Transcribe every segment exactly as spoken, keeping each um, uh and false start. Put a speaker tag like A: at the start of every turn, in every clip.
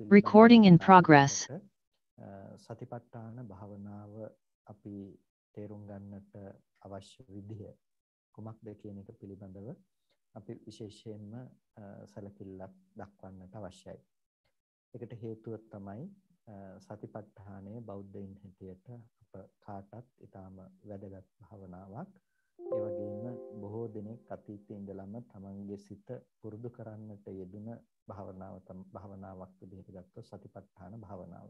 A: Recording in progress.
B: සතිපට්ඨාන භාවනාව අපි තේරුම් ගන්නට අවශ්‍ය විදිය කුමක්ද කියන එක පිළිබඳව අපි විශේෂයෙන්ම සැලකිල්ලක් දක්වන්නට අවශ්‍යයි. ඒකට හේතුව තමයි සතිපට්ඨානයේ බෞද්ධයින් හැටියට අප කාටත් ඊටාම වැදගත් භාවනාවක්. ඒ වගේම බොහෝ දෙනෙක් අතීතයේ ඉඳලම තමන්ගේ සිත පුරුදු කරන්නට යෙදුන භාවනාව භාවනාවක් විදිහට ගත්තොත් සතිපට්ඨාන භාවනාව.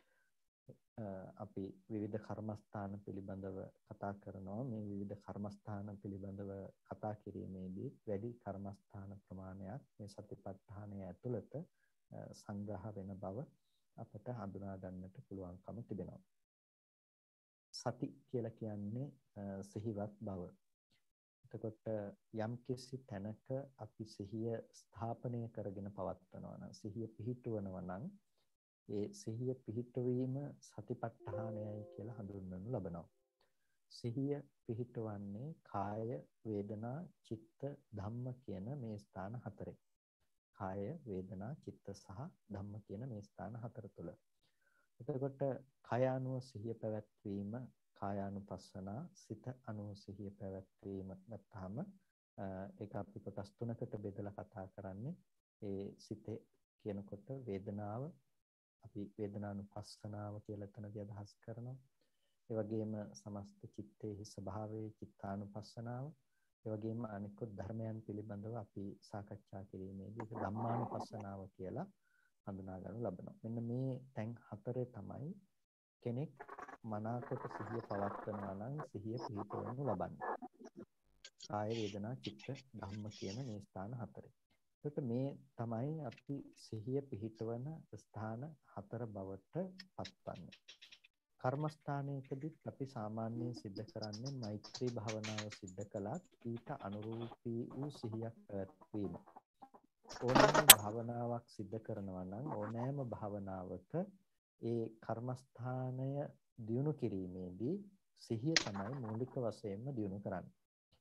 B: අපි විවිධ කර්මස්ථාන පිළිබඳව කතා කරනවා. මේ විවිධ කර්මස්ථාන පිළිබඳව කතා කිරීමේදී වැඩි කර්මස්ථාන ප්‍රමාණයක් මේ සතිපට්ඨානය ඇතුළත සංග්‍රහ වෙන බව අපට හඳුනා ගන්නට පුළුවන්කම තිබෙනවා. සති කියලා කියන්නේ සිහිවත් බව. එතකොට යම් කිසි තැනක අපි සිහිය ස්ථාපනය කරගෙන පවත්වනවා නම්, සිහිය පිහිටුවනවා නම්, ඒ සිහිය පිහිටවීම සතිපට්ඨානයයි කියලා හඳුන්වනු ලබනවා. සිහිය පිහිටවන්නේ කාය, වේදනා, චිත්ත, ධම්ම කියන මේ ස්ථාන හතරේ. කාය, වේදනා, චිත්ත සහ ධම්ම කියන මේ ස්ථාන හතර තුල. එතකොට කය අනුව සිහිය පැවැත්වීම කායානුපස්සනා, සිත අනුව සිහිය පැවැත්වීම නැත්නම් ඒක අපි කොටස් තුනකට බෙදලා කතා කරන්නේ. ඒ සිතේ කියනකොට වේදනාව අපි වේදනානුපස්සනාව කියලා එතනදී අදහස් කරනවා. ඒ වගේම සමස්ත චිත්තේහි ස්වභාවයේ චිත්තානුපස්සනාව, ඒ වගේම අනිකුත් ධර්මයන් පිළිබඳව අපි සාකච්ඡා කිරීමේදී ඒක ධම්මානුපස්සනාව කියලා හඳුනා ගන්න ලබනවා. මෙන්න මේ තැන් හතරේ තමයි කෙනෙක් මනාකොට සිහිය පවත්වනවා නම් සිහිය පිහිටවනු ලබන්නේ. කාය, වේදනා, චිත්ත, ධම්ම කියන මේ ස්ථාන හතරේ. එතකොට මේ තමයි අපි සිහිය පිහිටවන ස්ථාන හතර බවට පත්වන්නේ. කර්මස්ථානයකදී අපි සාමාන්‍යයෙන් සිද්ධ කරන්නේ මෛත්‍රී භාවනාව සිද්ධ කළත් ඊට අනුරූපී වූ සිහියක් පැවැත්වීම. ඕනෑම භාවනාවක් සිද්ධ කරනවා නම් ඕනෑම භාවනාවක ඒ කර්මස්ථානය දියුණු කිරීමේදී සිහිය තමයි මූලික වශයෙන්ම දියුණු කරන්නේ.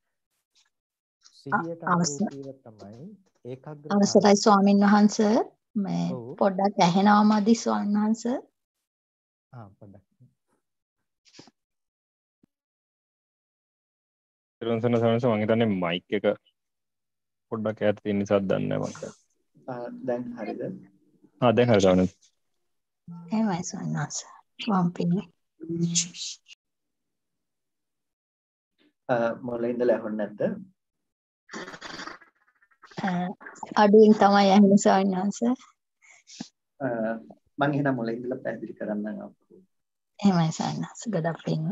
B: සිහියට අනුරූපීව තමයි ඒකාග්‍රතාවය.
C: අවසරයි ස්වාමින් වහන්සේ, මේ පොඩ්ඩක් ඇහෙනවා මදි ස්වාමින් වහන්සේ.
B: ආ පොඩ්ඩක්.
D: ඊළඟ සන සමහරවිට මම හිතන්නේ මයික් එක පොඩ්ඩක් ඈත තියෙන නිසා දන්නේ නැහැ මට.
B: දැන් හරිද?
D: ආ දැන් හරි ස්වාමීනි.
C: එහෙමයි ස්වාමින් වහන්සේ. වම්පිනේ.
B: මොළේ ඉඳලා ඇහුන්නේ නැද්ද?
C: අඩුවෙන් තමයි ඇහෙන්නේ ස්වාමින් වහන්සේ.
B: මම එහෙනම් මොළේ ඉඳලා පැහැදිලි කරන්නම් අපු.
C: එහෙමයි ස්වාමින් වහන්සේ. ගොඩක් පිං.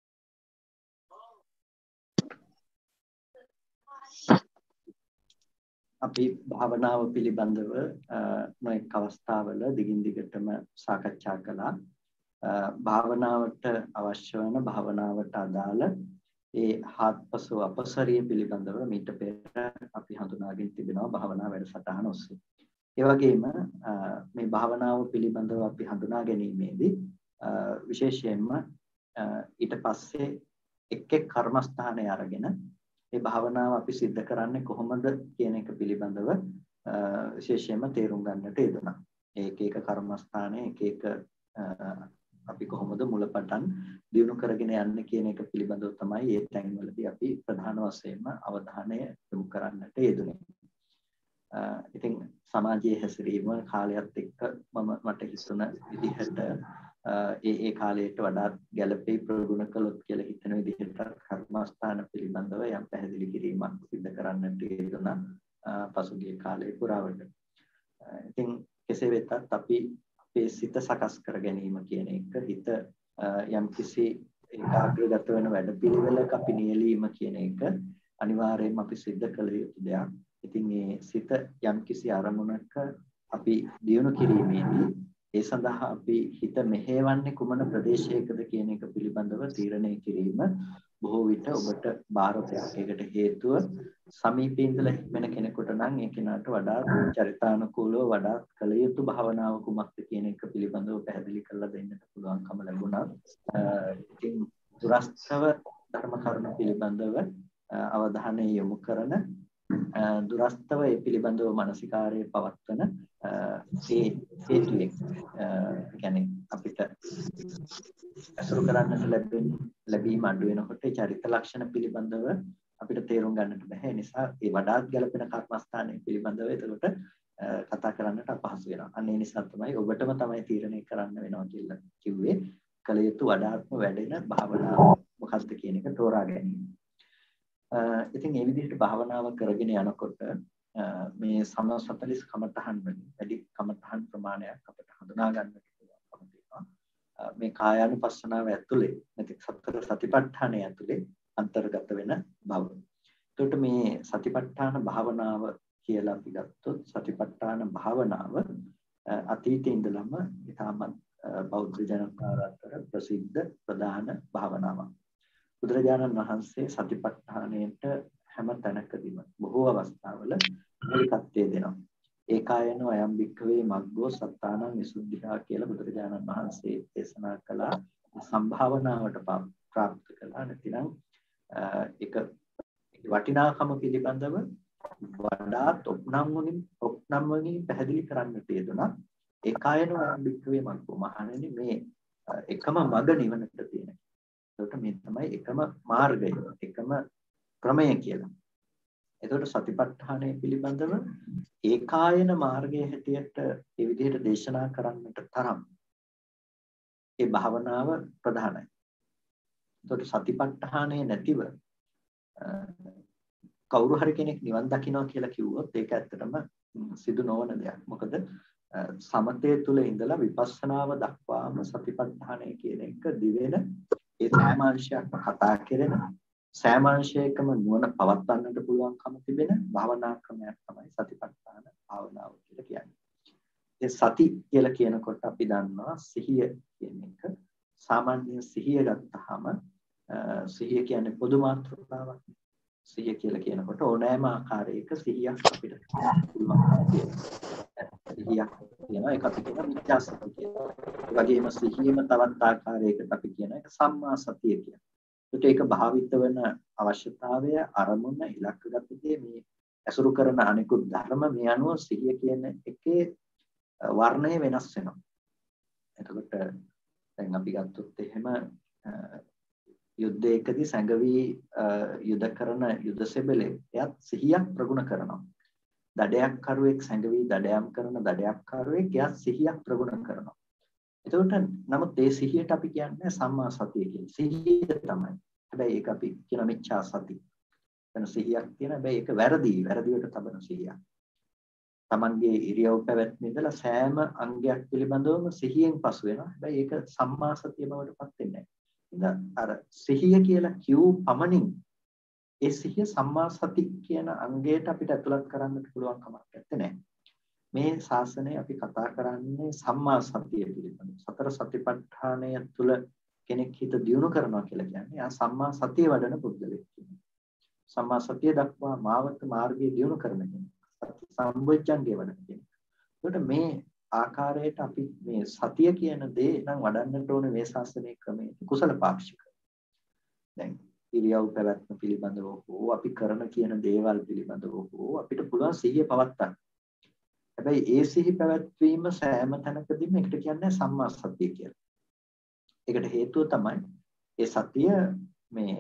B: අපි භාවනාව පිළිබඳව නොඑක අවස්ථාවල දිගින් දිගටම සාකච්ඡා කළා. භාවනාවට අවශ්‍ය වන භාවනාවට අදාළ ඒ හත්පසු අපසරිය පිළිබඳව මීට පෙර අපි හඳුනාගෙන තිබෙනවා භාවනා වැඩසටහන ඔස්සේ. ඒ වගේම මේ භාවනාව පිළිබඳව අපි හඳුනා ගැනීමේදී විශේෂයෙන්ම ඊට පස්සේ එක් එක් කර්මස්ථානය අරගෙන මේ භාවනාව අපි සිද්ධ කරන්නේ කොහොමද කියන එක පිළිබඳව විශේෂයෙන්ම තේරුම් ගන්නට යෙදුණා. ඒක එක කර්මස්ථානයේ එක එක අපි කොහොමද මුලපටන් දියුණු කරගෙන යන්නේ කියන එක පිළිබඳව තමයි මේ තැන්වලදී අපි ප්‍රධාන වශයෙන්ම අවධානය යොමු කරන්නට යෙදුනේ. ඉතින් සමාජයේ හැසිරීම කාලයත් එක්ක මම මට හිතුණ විදිහට ඒ ඒ කාලයට වඩා ගැළපෙයි ප්‍රගුණ කළොත් කියලා හිතන විදිහට කර්මස්ථාන පිළිබඳව යම් පැහැදිලි කිරීමක් සිදු කරන්නට යෙදුණා පසුගිය කාලේ පුරාවට. ඉතින් කෙසේ වෙතත් අපි අපේ සිත සකස් කර ගැනීම කියන එක, හිත යම් කිසි ඒකාග්‍රගත වෙන වැඩපිළිවෙලක අපි නියැලීම කියන එක අනිවාර්යයෙන්ම අපි සිද්ධ කළ යුතු දෙයක්. ඉතින් මේ සිත යම් කිසි අරමුණක අපි දියුණු කිරීමේදී ඒ සඳහා අපි හිත මෙහෙවන්නේ කුමන ප්‍රදේශයකද කියන එක පිළිබඳව තීරණය කිරීම බොහෝ විට ඔබට බාරයක්. ඒකට හේතුව සමීපයේ ඉඳලා හික්මන කෙනෙකුට නම් ඒ කෙනාට වඩා චරිතානුකූලව වඩා කළ යුතු භාවනාව කුමක්ද කියන එක පිළිබඳව පැහැදිලි කරලා දෙන්නට පුළුවන්කම ලැබුණා. ඉතින් දුරස්තව ධර්ම කරුණු පිළිබඳව අවධානය යොමු කරන දුරස්තව ඒ පිළිබඳව මානසිකාරයේ පවත්වන ඒ හේතුවෙක් කියන්නේ අපිට අසුරු කරන්නට ලැබෙන ලැබීම අඩු වෙනකොට චරිත ලක්ෂණ පිළිබඳව අපිට තේරුම් ගන්නට බැහැ. ඒ නිසා ඒ වඩාත් ගැළපෙන කර්මස්ථානයේ පිළිබඳව එතකොට කතා කරන්නට අපහසු වෙනවා. අන්න ඒ නිසා තමයි ඔබටම තමයි තීරණය කරන්න වෙනවා කියලා කිව්වේ. කල යුතු වඩාත්ම වැඩෙන භාවනාව මොකක්ද කියන එක තෝරා ගැනීම. ඉතින් මේ විදිහට භාවනාව කරගෙන යනකොට මේ සම සතලිස් කමතහන් වලින් වැඩි කමතහන් ප්‍රමාණයක් අපිට හඳුනා ගන්නට පුළුවන්කම තියෙනවා. මේ කායානුපස්සනාව ඇතුලේ නැත්නම් සතර සතිපට්ඨානය ඇතුලේ අන්තර්ගත වෙන බව. එතකොට මේ සතිපට්ඨාන භාවනාව කියලා අපි ගත්තොත් සතිපට්ඨාන භාවනාව අතීතයේ ඉඳලම ඉතාමත් බෞද්ධ ජනතාව අතර ප්‍රසිද්ධ ප්‍රධාන භාවනාවක්. බුදුරජාණන් වහන්සේ සතිපට්ඨානයට හැම තැනකදීම බොහෝ අවස්ථාවල මූලිකත්වය දෙනවා. ඒකායනෝ අයම් භික්ඛවේ මග්ගෝ සත්තානං විසුද්ධිහා කියලා බුදුරජාණන් වහන්සේ දේශනා කළා. සම්භාවනාවට ප්‍රාප්ත කළා. නැතිනම් එක වටිනාකම පිළිබඳව වඩාත් ඔප්නම් වලින් ඔප්නම් වලින් පැහැදිලි කරන්නට යෙදුණා. ඒකායනෝ අයම් භික්ඛවේ මග්ගෝ මහණෙනි මේ එකම මඟ නිවනට තියෙන. ඒකට මේ තමයි එකම මාර්ගය, එකම ක්‍රමය කියලා. එතකොට සතිපට්ඨානය පිළිබඳව ඒකායන මාර්ගයේ හැටියට මේ විදිහට දේශනා කරන්නට තරම් ඒ භාවනාව ප්‍රධානයි. එතකොට සතිපට්ඨානය නැතිව කවුරු හරි කෙනෙක් නිවන් දකින්නවා කියලා කිව්වොත් ඒක ඇත්තටම සිදු නොවන දෙයක්. මොකද සමතේ තුල ඉඳලා විපස්සනාව දක්වාම සතිපට්ඨානය කියන එක දිවෙන ඒ සෑමාංශයක්ම කතා කරන සෑමාංශයකම නුවණ පවත්වන්නට පුළුවන්කම තිබෙන භාවනා ක්‍රමයක් තමයි සතිපට්ඨාන භාවනාව කියලා කියන්නේ. ඒ සති කියලා කියනකොට අපි දන්නවා සිහිය කියන එක. සාමාන්‍ය සිහිය ගත්තාම සිහිය කියන්නේ පොදු මාතෘකාවක්. සිහිය කියලා කියනකොට ඕනෑම ආකාරයක සිහියක් අපිට පුළුවන්කම තියෙනවා. සිහියක් කියනවා ඒක අපි කියන මිත්‍යා සතිය කියලා. ඒ වගේම සිහියම තවත් ආකාරයකට අපි කියන එක සම්මා සතිය කියලා. ඒක භාවිත වෙන අවශ්‍යතාවය අරමුණ ඉලක්කගත දේ මේ අසුරු කරන අනිකුත් ධර්ම මේ අනුව සිහිය කියන එකේ වර්ණය වෙනස් වෙනවා. එතකොට දැන් අපි ගත්තොත් එහෙම යුද්ධයකදී සැඟවි යුද කරන යුද සෙබලේ එයත් සිහියක් ප්‍රගුණ කරනවා. දඩයක් කරුවෙක් සැඟවි දඩයම් කරන දඩයක් කරුවෙක් එයත් සිහියක් ප්‍රගුණ කරනවා. එතකොට නමුත් ඒ සිහියට අපි කියන්නේ සම්මා සතිය කියලා. සිහිය තමයි. හැබැයි ඒක අපි කියන මිච්ඡා සති. එතන සිහියක් තියෙන හැබැයි ඒක වැරදි. වැරදිවට තබන සිහියක්. තමන්ගේ ඉරියව් පැවැත්ම ඉඳලා සෑම අංගයක් පිළිබඳවම සිහියෙන් පසු වෙනවා. හැබැයි ඒක සම්මා සතිය බවට පත් වෙන්නේ නැහැ. අර සිහිය කියලා කියූ පමණින් ඒ සිහිය සම්මා සති කියන අංගයට අපිට ඇතුළත් කරන්නට පුළුවන් කමක් නැත්තේ. මේ ශාසනය අපි කතා කරන්නේ සම්මා සතිය පිළිබඳව. සතර සතිපට්ඨානය තුළ කෙනෙක් හිත දියුණු කරනවා කියලා කියන්නේ ආ සම්මා සතිය වඩන පුද්ගලෙක් කියන්නේ. සම්මා සතිය දක්වා මාවත මාර්ගයේ දියුණු කරන කෙනෙක්. සම්බොජ්ජංගේ වඩන කෙනෙක්. ඒකට මේ ආකාරයට අපි මේ සතිය කියන දේ නම් වඩන්නට ඕනේ මේ ශාසනයේ ක්‍රමයේ කුසල පාක්ෂික. දැන් ඉරියව් පැවැත්ම පිළිබඳව හෝ අපි කරන කියන දේවල් පිළිබඳව හෝ අපිට පුළුවන් සිහිය පවත්වා. හැබැයි ඒ සිහි පැවැත්වීම සෑම තැනකදීම එකට කියන්නේ සම්මා සතිය කියලා. ඒකට හේතුව තමයි ඒ සතිය මේ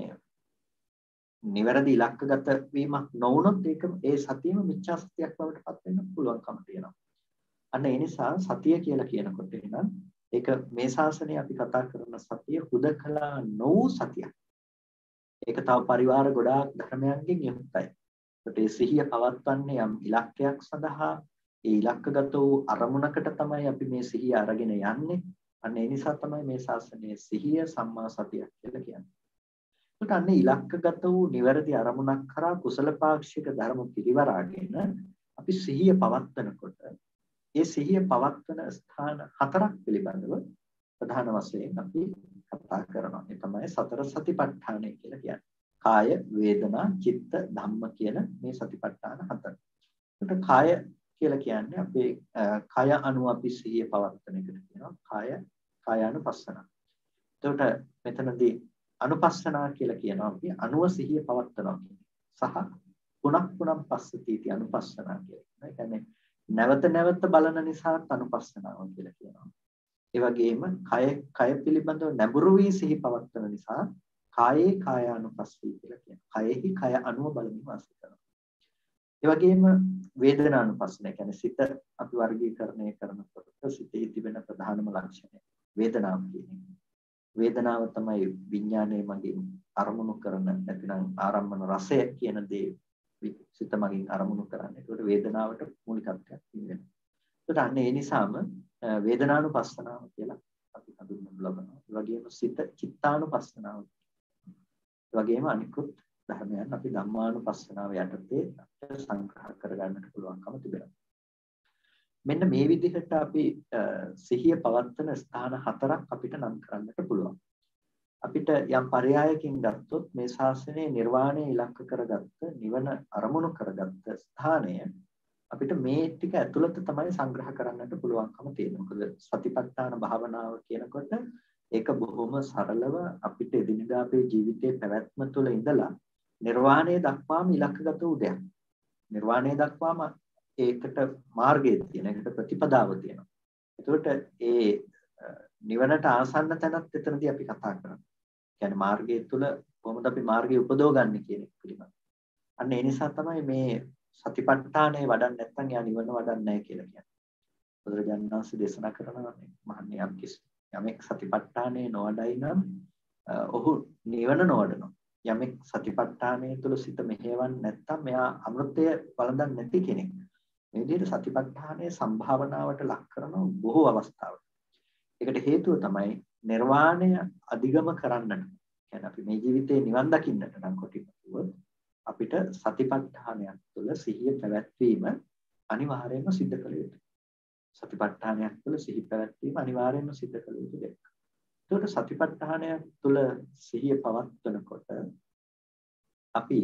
B: නිවැරදි ඉලක්කගත වීමක් නොවුනොත් ඒක ඒ සතියම මිච්ඡා සතියක් බවට පත් වෙන්න පුළුවන්කම තියෙනවා. අන්න ඒ නිසා සතිය කියලා කියනකොට එහෙනම් ඒක මේ ශාසනයේ අපි කතා කරන සතිය හුදකලා නොවූ සතියක්. ඒක තව පරිවාර ගොඩාක් ධර්මයන්ගෙන් යුක්තයි. ඒකට ඒ සිහිය පවත්වන්නේ යම් ඉලක්කයක් සඳහා ඒ ඉලක්කගත වූ අරමුණකට තමයි අපි මේ සිහිය අරගෙන යන්නේ. අන්න ඒ නිසා තමයි මේ ශාසනයේ සිහිය සම්මා සතියක් කියලා කියන්නේ. ඒකට අන්න ඉලක්කගත වූ නිවැරදි අරමුණක් කරා කුසල පාක්ෂික ධර්ම පිළිවරාගෙන අපි සිහිය පවත්වනකොට ඒ සිහිය පවත්වන ස්ථාන හතරක් පිළිබඳව ප්‍රධාන වශයෙන් අපි කතා කරනවා. ඒ තමයි සතර සතිපට්ඨානය කියලා කියන්නේ. කාය, වේදනා, චිත්ත, ධම්ම කියන මේ සතිපට්ඨාන හතර. ඒකට කාය කියලා කියන්නේ අපේ කය අනුව අපි සිහිය පවත්වන එකට කියනවා කාය කායානුපස්සන. එතකොට මෙතනදී අනුපස්සනා කියලා කියනවා අපි අනුව සිහිය පවත්වනවා කියන්නේ. සහ
A: පුනක් පුනම් පස්සතිටි අනුපස්සනා කියලා. ඒ කියන්නේ නැවත නැවත බලන නිසා අනුපස්සනාව කියලා කියනවා. ඒ වගේම කය කය පිළිබඳව නැඹුරු වී සිහි පවත්වන නිසා කායේ කායානුපස්සී කියලා කියනවා. කයෙහි කය අනුව බලමින් වාසය කරනවා. ඒ වගේම වේදනානුපස්සන කියන්නේ සිත අපි වර්ගීකරණය කරනකොට සිතේ තිබෙන ප්‍රධානම ලක්ෂණය වේදනාව කියන්නේ. වේදනාව තමයි විඥානයේ මගින් අරමුණු කරන නැතිනම් ආරම්භන රසය කියන දේ සිත මගින් අරමුණු කරන්නේ. ඒකට වේදනාවට මූලිකත්වයක් තියෙනවා. ඒකට අන්න ඒ නිසාම වේදනානුපස්සනාව කියලා අපි හඳුන්වනු ලබනවා. ඒ වගේම සිත චිත්තානුපස්සනාව. ඒ වගේම අනිකුත් ධර්මයන් අපි ධම්මානුපස්සනාව යටතේ සංග්‍රහ කරගන්නට පුළුවන්කම තිබෙනවා. මෙන්න මේ විදිහට අපි සිහිය පවත්වන ස්ථාන හතරක් අපිට නම් කරන්නට පුළුවන්. අපිට යම් පරයයකින් ගත්තොත් මේ ශාසනයේ නිර්වාණය ඉලක්ක කරගත්ත නිවන අරමුණු කරගත්ත ස්ථානය අපිට මේ ටික ඇතුළත තමයි සංග්‍රහ කරන්නට පුළුවන්කම තියෙනවා. මොකද සතිපට්ඨාන භාවනාව කියනකොට ඒක බොහොම සරලව අපිට එදිනදා අපේ ජීවිතයේ පැවැත්ම තුළ ඉඳලා නිර්වාණය දක්වාම ඉලක්කගත වූ දෙයක්. නිර්වාණය දක්වාම ඒකට මාර්ගය තියෙන, ඒකට ප්‍රතිපදාව තියෙනවා. එතකොට ඒ නිවනට ආසන්න තැනත් එතනදී අපි කතා කරන්නේ. කියන්නේ මාර්ගය තුළ කොහොමද අපි මාර්ගය උපදව ගන්න කියන එක පිළිබඳව. අන්න ඒ නිසා තමයි මේ සතිපට්ඨානය වඩන්නේ නැත්නම් යා නිවන වඩන්නේ නැහැ කියලා කියන්නේ. බුදුරජාණන් වහන්සේ දේශනා කරනවා මහන්නේ යම් කිසි යමෙක් සතිපට්ඨානය නොවඩයි නම් ඔහු නිවන නොවඩනවා. යමෙක් සතිපට්ඨානය තුළ සිත මෙහෙවන්නේ නැත්නම් මෙයා අමෘතය වළඳන්නේ නැති කෙනෙක්. මේ විදිහට සතිපට්ඨානයේ සම්භාවනාවට ලක් කරන බොහෝ අවස්ථාවල. ඒකට හේතුව තමයි නිර්වාණය අධිගම කරන්නට. කියන්නේ අපි මේ ජීවිතේ නිවන් දකින්නට නම් කොටිම කිව්වොත් අපිට සතිපට්ඨානයක් තුළ සිහිය පැවැත්වීම අනිවාර්යයෙන්ම සිද්ධ කළ යුතුයි. සතිපට්ඨානයක් තුළ සිහි පැවැත්වීම අනිවාර්යයෙන්ම සිද්ධ කළ යුතු දෙයක්. ඒකට සතිපට්ඨානයක් තුළ සිහිය පවත්වනකොට අපි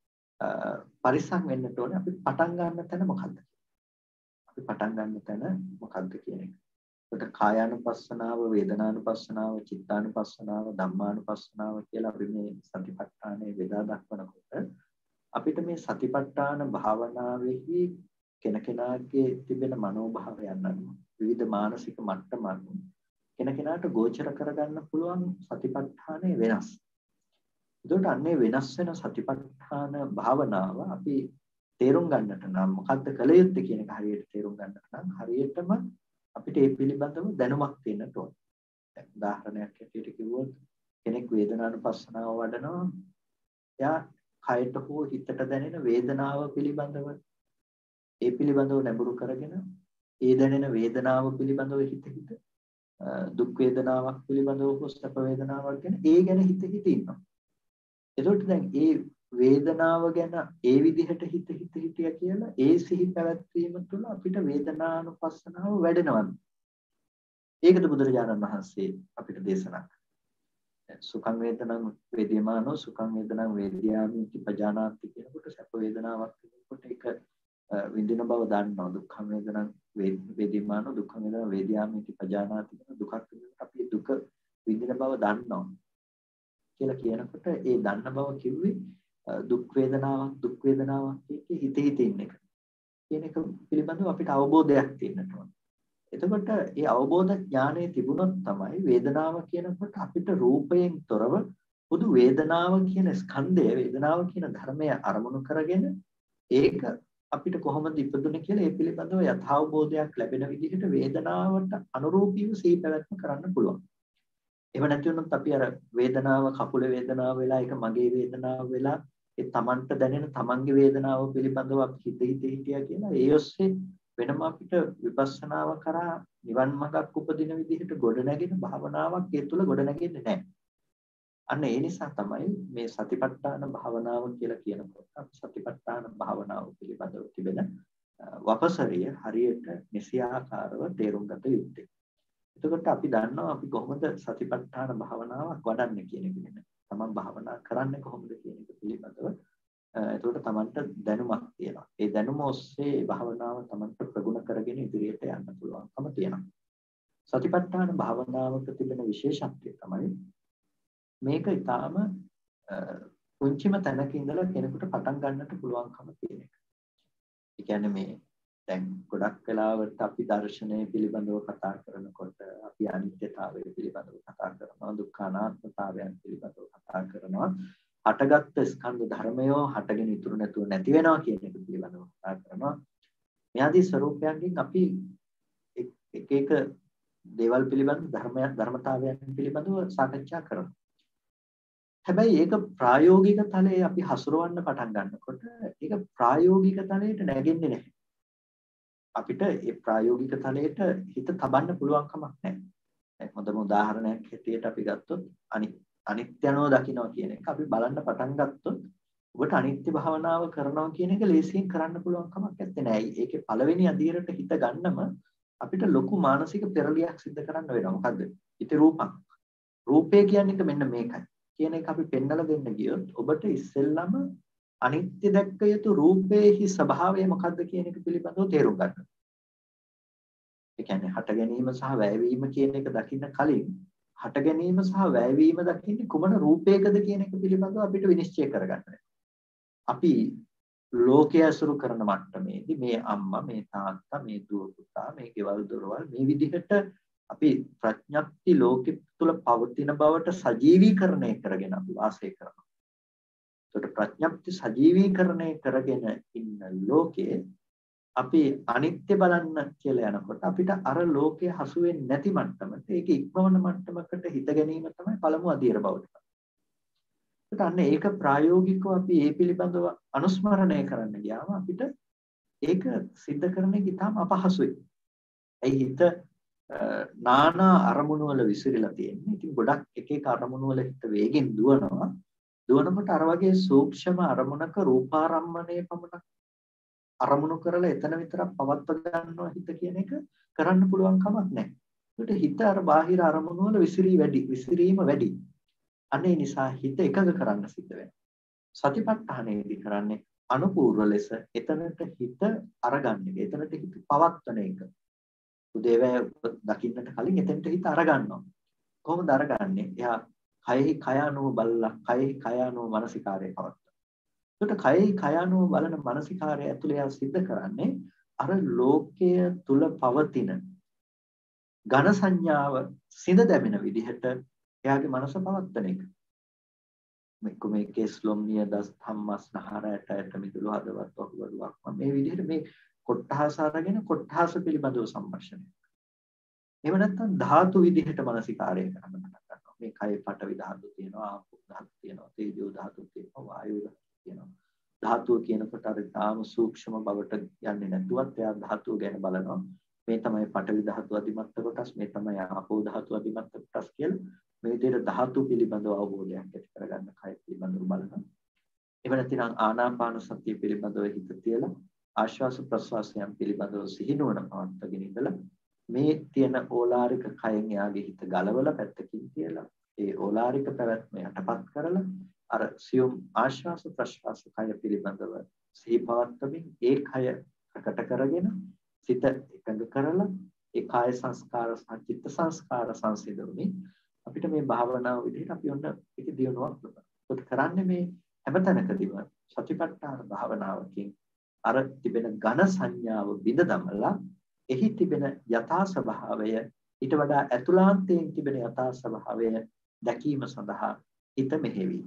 A: පරිසම් වෙන්නට ඕනේ. අපි පටන් ගන්න තැන මොකද්ද? අපි පටන් ගන්න තැන මොකද්ද කියන එක. ඒකට කායානුපස්සනාව, වේදනානුපස්සනාව, චිත්තානුපස්සනාව, ධම්මානුපස්සනාව කියලා අපි මේ සතිපට්ඨානයේ බෙදා දක්වනකොට අපිට මේ සතිපට්ඨාන භාවනාවේහි කෙනකෙනාගේ තිබෙන මනෝභාවයන් අනුව විවිධ මානසික මට්ටම් අනුව කෙනකෙනාට ගෝචර කරගන්න පුළුවන් සතිපට්ඨානයේ වෙනස්. ඒකට අන්නේ වෙනස් වෙන සතිපට්ඨාන භාවනාව අපි තේරුම් ගන්නට නම් මොකද්ද කළ යුත්තේ කියන එක හරියට තේරුම් ගන්නට නම් හරියටම අපිට ඒ පිළිබඳව දැනුමක් තියෙන්න ඕනේ. දැන් උදාහරණයක් ඇටියට කිව්වොත් කෙනෙක් වේදනානුපස්සනාව වඩනවා. එයා කයට හෝ හිතට දැනෙන වේදනාව පිළිබඳව ඒ පිළිබඳව නැඹුරු කරගෙන ඒ දැනෙන වේදනාව පිළිබඳව හිත හිත දුක් වේදනාවක් පිළිබඳව හෝ සැප වේදනාවක් ගැන ඒ ගැන හිත හිත ඉන්නවා. එතකොට දැන් ඒ වේදනාව ගැන ඒ විදිහට හිත හිත හිටියා කියලා ඒ සිහි පැවැත්වීම තුළ අපිට වේදනානුපස්සනාව වැඩෙනවා. ඒකද බුදුරජාණන් වහන්සේ අපිට දේශනා කළේ. සුඛං වේදනං වේදිමානෝ සුඛං වේදනං වේදියාමි පජානාති කියනකොට සැප වේදනාවක් කියනකොට ඒක විඳින බව දන්නවා. දුක්ඛ වේදනං වේදිමානෝ දුක්ඛ වේදනං වේදියාමි පජානාති කියන දුකක් විඳිනකොට අපි දුක විඳින බව දන්නවා කියලා කියනකොට ඒ දන්න බව කිව්වේ දුක් වේදනාවක් දුක් වේදනාවක් කියකේ හිත හිත ඉන්න එක. කියන එක පිළිබඳව අපිට අවබෝධයක් තියෙන්න ඕන. එතකොට ඒ අවබෝධ ඥානය තිබුණොත් තමයි වේදනාව කියනකොට අපිට රූපයෙන් තොරව පොදු වේදනාව කියන ස්කන්ධය වේදනාව කියන ධර්මය අරමුණු කරගෙන ඒක අපිට කොහොමද ඉපදුනේ කියලා ඒ පිළිබඳව යථාබෝධයක් ලැබෙන විදිහට වේදනාවට අනුරූපීව සිහි පැවැත්ම කරන්න පුළුවන්. එහෙම නැති වුණොත් අපි අර වේදනාව කකුල වේදනාව වෙලා ඒක මගේ වේදනාව වෙලා ඒ තමන්ට දැනෙන තමන්ගේ වේදනාව පිළිබඳව අපි හිත හිත හිටියා කියලා ඒ ඔස්සේ වෙනම අපිට විපස්සනාව කරා නිවන් මාර්ගක් උපදින විදිහට ගොඩ නැගෙන භාවනාවක් ඒ තුල ගොඩ නැගෙන්නේ නැහැ. අන්න ඒ නිසා තමයි මේ සතිපට්ඨාන භාවනාව කියලා කියනකොට අපි සතිපට්ඨාන භාවනාව පිළිබඳව තිබෙන වපසරිය හරියට නිසියාකාරව තේරුම් ගත යුත්තේ. එතකොට අපි දන්නවා අපි කොහොමද සතිපට්ඨාන භාවනාවක් වඩන්නේ කියන එක ගැන. තමන් භාවනා කරන්නේ කොහොමද කියන එක පිළිබඳව එතකොට තමන්ට දැනුමක් තියෙනවා. ඒ දැනුම ඔස්සේ භාවනාව තමන්ට ප්‍රගුණ කරගෙන ඉදිරියට යන්න පුළුවන්කම තියෙනවා. සතිපට්ඨාන භාවනාවක තිබෙන විශේෂත්වය තමයි මේක ඊටාම පුංචිම තැනක ඉඳලා කෙනෙකුට පටන් ගන්නට පුළුවන්කම තියෙන එක. ඒ කියන්නේ මේ දැන් ගොඩක් වෙලාවට අපි දර්ශනය පිළිබඳව කතා කරනකොට අපි අනිත්‍යතාවය පිළිබඳව කතා කරනවා, දුක්ඛ අනාත්මතාවයන් පිළිබඳව කතා කරනවා, හටගත් ස්කන්ධ ධර්මයෝ හටගෙන ඉතුරු නැතුව නැති වෙනවා කියන එක පිළිබඳව කතා කරනවා. මේ ආදී ස්වરૂපයන්ගෙන් අපි එක එක දේවල් පිළිබඳ ධර්මයන් ධර්මතාවයන් පිළිබඳව සාකච්ඡා කරනවා. හැබැයි ඒක ප්‍රායෝගික තලයේ අපි හසුරවන්න පටන් ගන්නකොට ඒක ප්‍රායෝගික තලයට නැගෙන්නේ නැහැ. අපිට ඒ ප්‍රායෝගික තලයට හිත තබන්න පුළුවන් කමක් නැහැ. දැන් හොඳම උදාහරණයක් හැටියට අපි ගත්තොත් අනිත්‍යනෝ දකින්නවා කියන එක අපි බලන්න පටන් ගත්තොත් ඔබට අනිත්‍ය භාවනාව කරනවා කියන එක ලේසියෙන් කරන්න පුළුවන් කමක් නැත්තේ. ඒකේ පළවෙනි අදියරට හිත ගන්නම අපිට ලොකු මානසික පෙරලියක් සිදු කරන්න වෙනවා. මොකද්ද? ඉති රූපං. රූපය කියන්නේ මෙන්න මේකයි කියන එක අපි පෙන්නලා දෙන්න ගියොත් ඔබට ඉස්සෙල්ලම අනිත්‍ය දැක්ක යුතු රූපේහි ස්වභාවය මොකද්ද කියන එක පිළිබඳව තේරුම් ගන්න. ඒ කියන්නේ හට ගැනීම සහ වැයවීම කියන එක දකින්න කලින් හට ගැනීම සහ වැයවීම දකින්නේ කුමන රූපයකද කියන එක පිළිබඳව අපිට විනිශ්චය කරගන්න වෙනවා. අපි ලෝකයේ අසුරු කරන මට්ටමේදී මේ අම්මා මේ තාත්තා මේ දුව පුතා මේ ගෙවල් දොරවල් මේ විදිහට අපි ප්‍රඥප්ති ලෝකෙ තුල පවතින බවට සජීවීකරණය කරගෙන අපි වාසය කරනවා. ඒකට ප්‍රඥප්ති සජීවීකරණය කරගෙන ඉන්න ලෝකයේ අපි අනිත්‍ය බලන්න කියලා යනකොට අපිට අර ලෝකයේ හසු වෙන්නේ නැති මට්ටමට ඒක ඉක්මවන මට්ටමකට හිත ගැනීම තමයි පළමු අධීර බවට. ඒත් අන්න ඒක ප්‍රායෝගිකව අපි ඒ පිළිබඳව අනුස්මරණය කරන්න ගියාම අපිට ඒක सिद्ध කරන එක ඉතාම අපහසුයි. ඒ හිත නානා අරමුණු වල විසිරීලා තියෙන්නේ. ඉතින් ගොඩක් එක එක අරමුණු වල හිත වේගෙන් දුවනවා. දුවනකොට අර වගේ සූක්ෂම අරමුණක රූපාරම්මණය පමණක් අරමුණු කරලා එතන විතරක් පවත්ව ගන්නවා හිත කියන එක කරන්න පුළුවන් කමක් නැහැ. ඒකට හිත අර බාහිර අරමුණු වල විසිරී වැඩි, විසිරීම වැඩි. අනේ නිසා හිත එකඟ කරන්න සිද්ධ වෙනවා. සතිපට්ඨානෙදී කරන්නේ අනුපූර්ව ලෙස එතනට හිත අරගන්න එක. එතනට හිත පවත්වන එක. උදේවැය දකින්නට කලින් එතනට හිත අරගන්නවා. කොහොමද අරගන්නේ? එයා කයෙහි කය අනුව බලලා කයෙහි කය අනුව මානසිකාරය පවත්වනවා. ඒකට කයෙහි කය අනුව බලන මානසිකාරය ඇතුළේ එයා සිද්ධ කරන්නේ අර ලෝකය තුල පවතින ඝන සංඥාව සිඳ දැමෙන විදිහට එයාගේ මනස පවත්වන එක. මෙක්ක මේකේ ස්ලොම්නිය දස් ධම්මස් නහරයට ඇට මිදුළු හදවත් වහුවලුවක් මේ විදිහට මේ කොට්ටහස අරගෙන කොට්ටහස පිළිබඳව සම්මර්ෂණය. එහෙම නැත්නම් ධාතු විදිහට මානසිකාරය කරන්න පටන් ගන්නවා. මේ කයේ පඨවි ධාතු තියෙනවා, ආපෝ ධාතු තියෙනවා, තේජෝ ධාතු තියෙනවා, වායෝ ධාතු තියෙනවා. ධාතුව කියනකොට අර තාම සූක්ෂම බවට යන්නේ නැතුවත් එයා ධාතුව ගැන බලනවා. මේ තමයි පඨවි ධාතු අධිමත්ත කොටස්, මේ තමයි ආපෝ ධාතු අධිමත්ත කොටස් කියලා මේ විදිහට ධාතු පිළිබඳව අවබෝධයක් ඇති කරගන්න කය පිළිබඳව බලනවා. එහෙම නැත්නම් ආනාපාන සතිය පිළිබඳව හිත තියලා ආශ්වාස ප්‍රශ්වාසයන් පිළිබඳව සිහිනුවන පවත්වාගෙන ඉඳලා මේ තියෙන ඕලාරික කයෙන් යාගේ හිත ගලවලා පැත්තකින් තියලා ඒ ඕලාරික පැවැත්ම යටපත් කරලා අර සියුම් ආශ්වාස ප්‍රශ්වාස කය පිළිබඳව සිහි පවත්වමින් ඒ කය ප්‍රකට කරගෙන සිත එකඟ කරලා ඒ කාය සංස්කාර සහ චිත්ත සංස්කාර සංසිඳුමින් අපිට මේ භාවනාව විදිහට අපි ඔන්න ඒක දියුණුවක් උත් කරන්නේ මේ හැමතැනකදීම සතිපට්ඨාන භාවනාවකින් අර තිබෙන ඝන සංඥාව බිඳ දමලා එහි තිබෙන යථා ස්වභාවය ඊට වඩා ඇතුළාන්තයෙන් තිබෙන යථා ස්වභාවය දැකීම සඳහා හිත මෙහෙවි.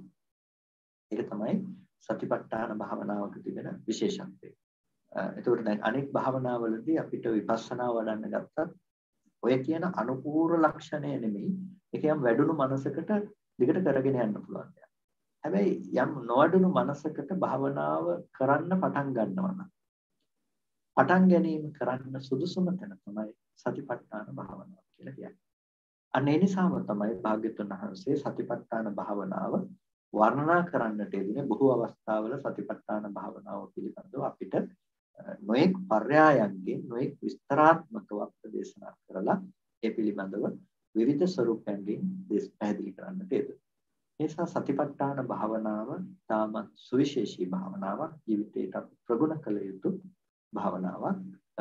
A: ඒක තමයි සතිපට්ඨාන භාවනාවක තිබෙන විශේෂත්වය. එතකොට දැන් අනෙක් භාවනාවලදී අපිට විපස්සනා වඩන්න ගත්තත් ඔය කියන අනුපූර්ව ලක්ෂණය නෙමෙයි ඒක යම් වැඩුණු මනසකට දිගට කරගෙන යන්න පුළුවන්. හැබැයි යම් නොවැඩුණු මනසකට භාවනාව කරන්න පටන් ගන්නවා නම් පටන් ගැනීම කරන්න සුදුසුම තැන තමයි සතිපට්ඨාන භාවනාව කියලා කියන්නේ. අන්න ඒ නිසාම තමයි භාග්‍යතුන් වහන්සේ සතිපට්ඨාන භාවනාව වර්ණනා කරන්නට යෙදුනේ. බොහෝ අවස්ථාවල සතිපට්ඨාන භාවනාව පිළිබඳව අපිට නොඑක් පර්යායන්ගෙන් නොඑක් විස්තරාත්මකව දේශනා කරලා ඒ පිළිබඳව විවිධ ස්වරූපයන්ගෙන් පැහැදිලි කරන්නට යෙදුනේ. ඒ නිසා සතිපට්ඨාන භාවනාව තාමත් සුවිශේෂී භාවනාවක්, ජීවිතයට ප්‍රගුණ කළ යුතු භාවනාවක්.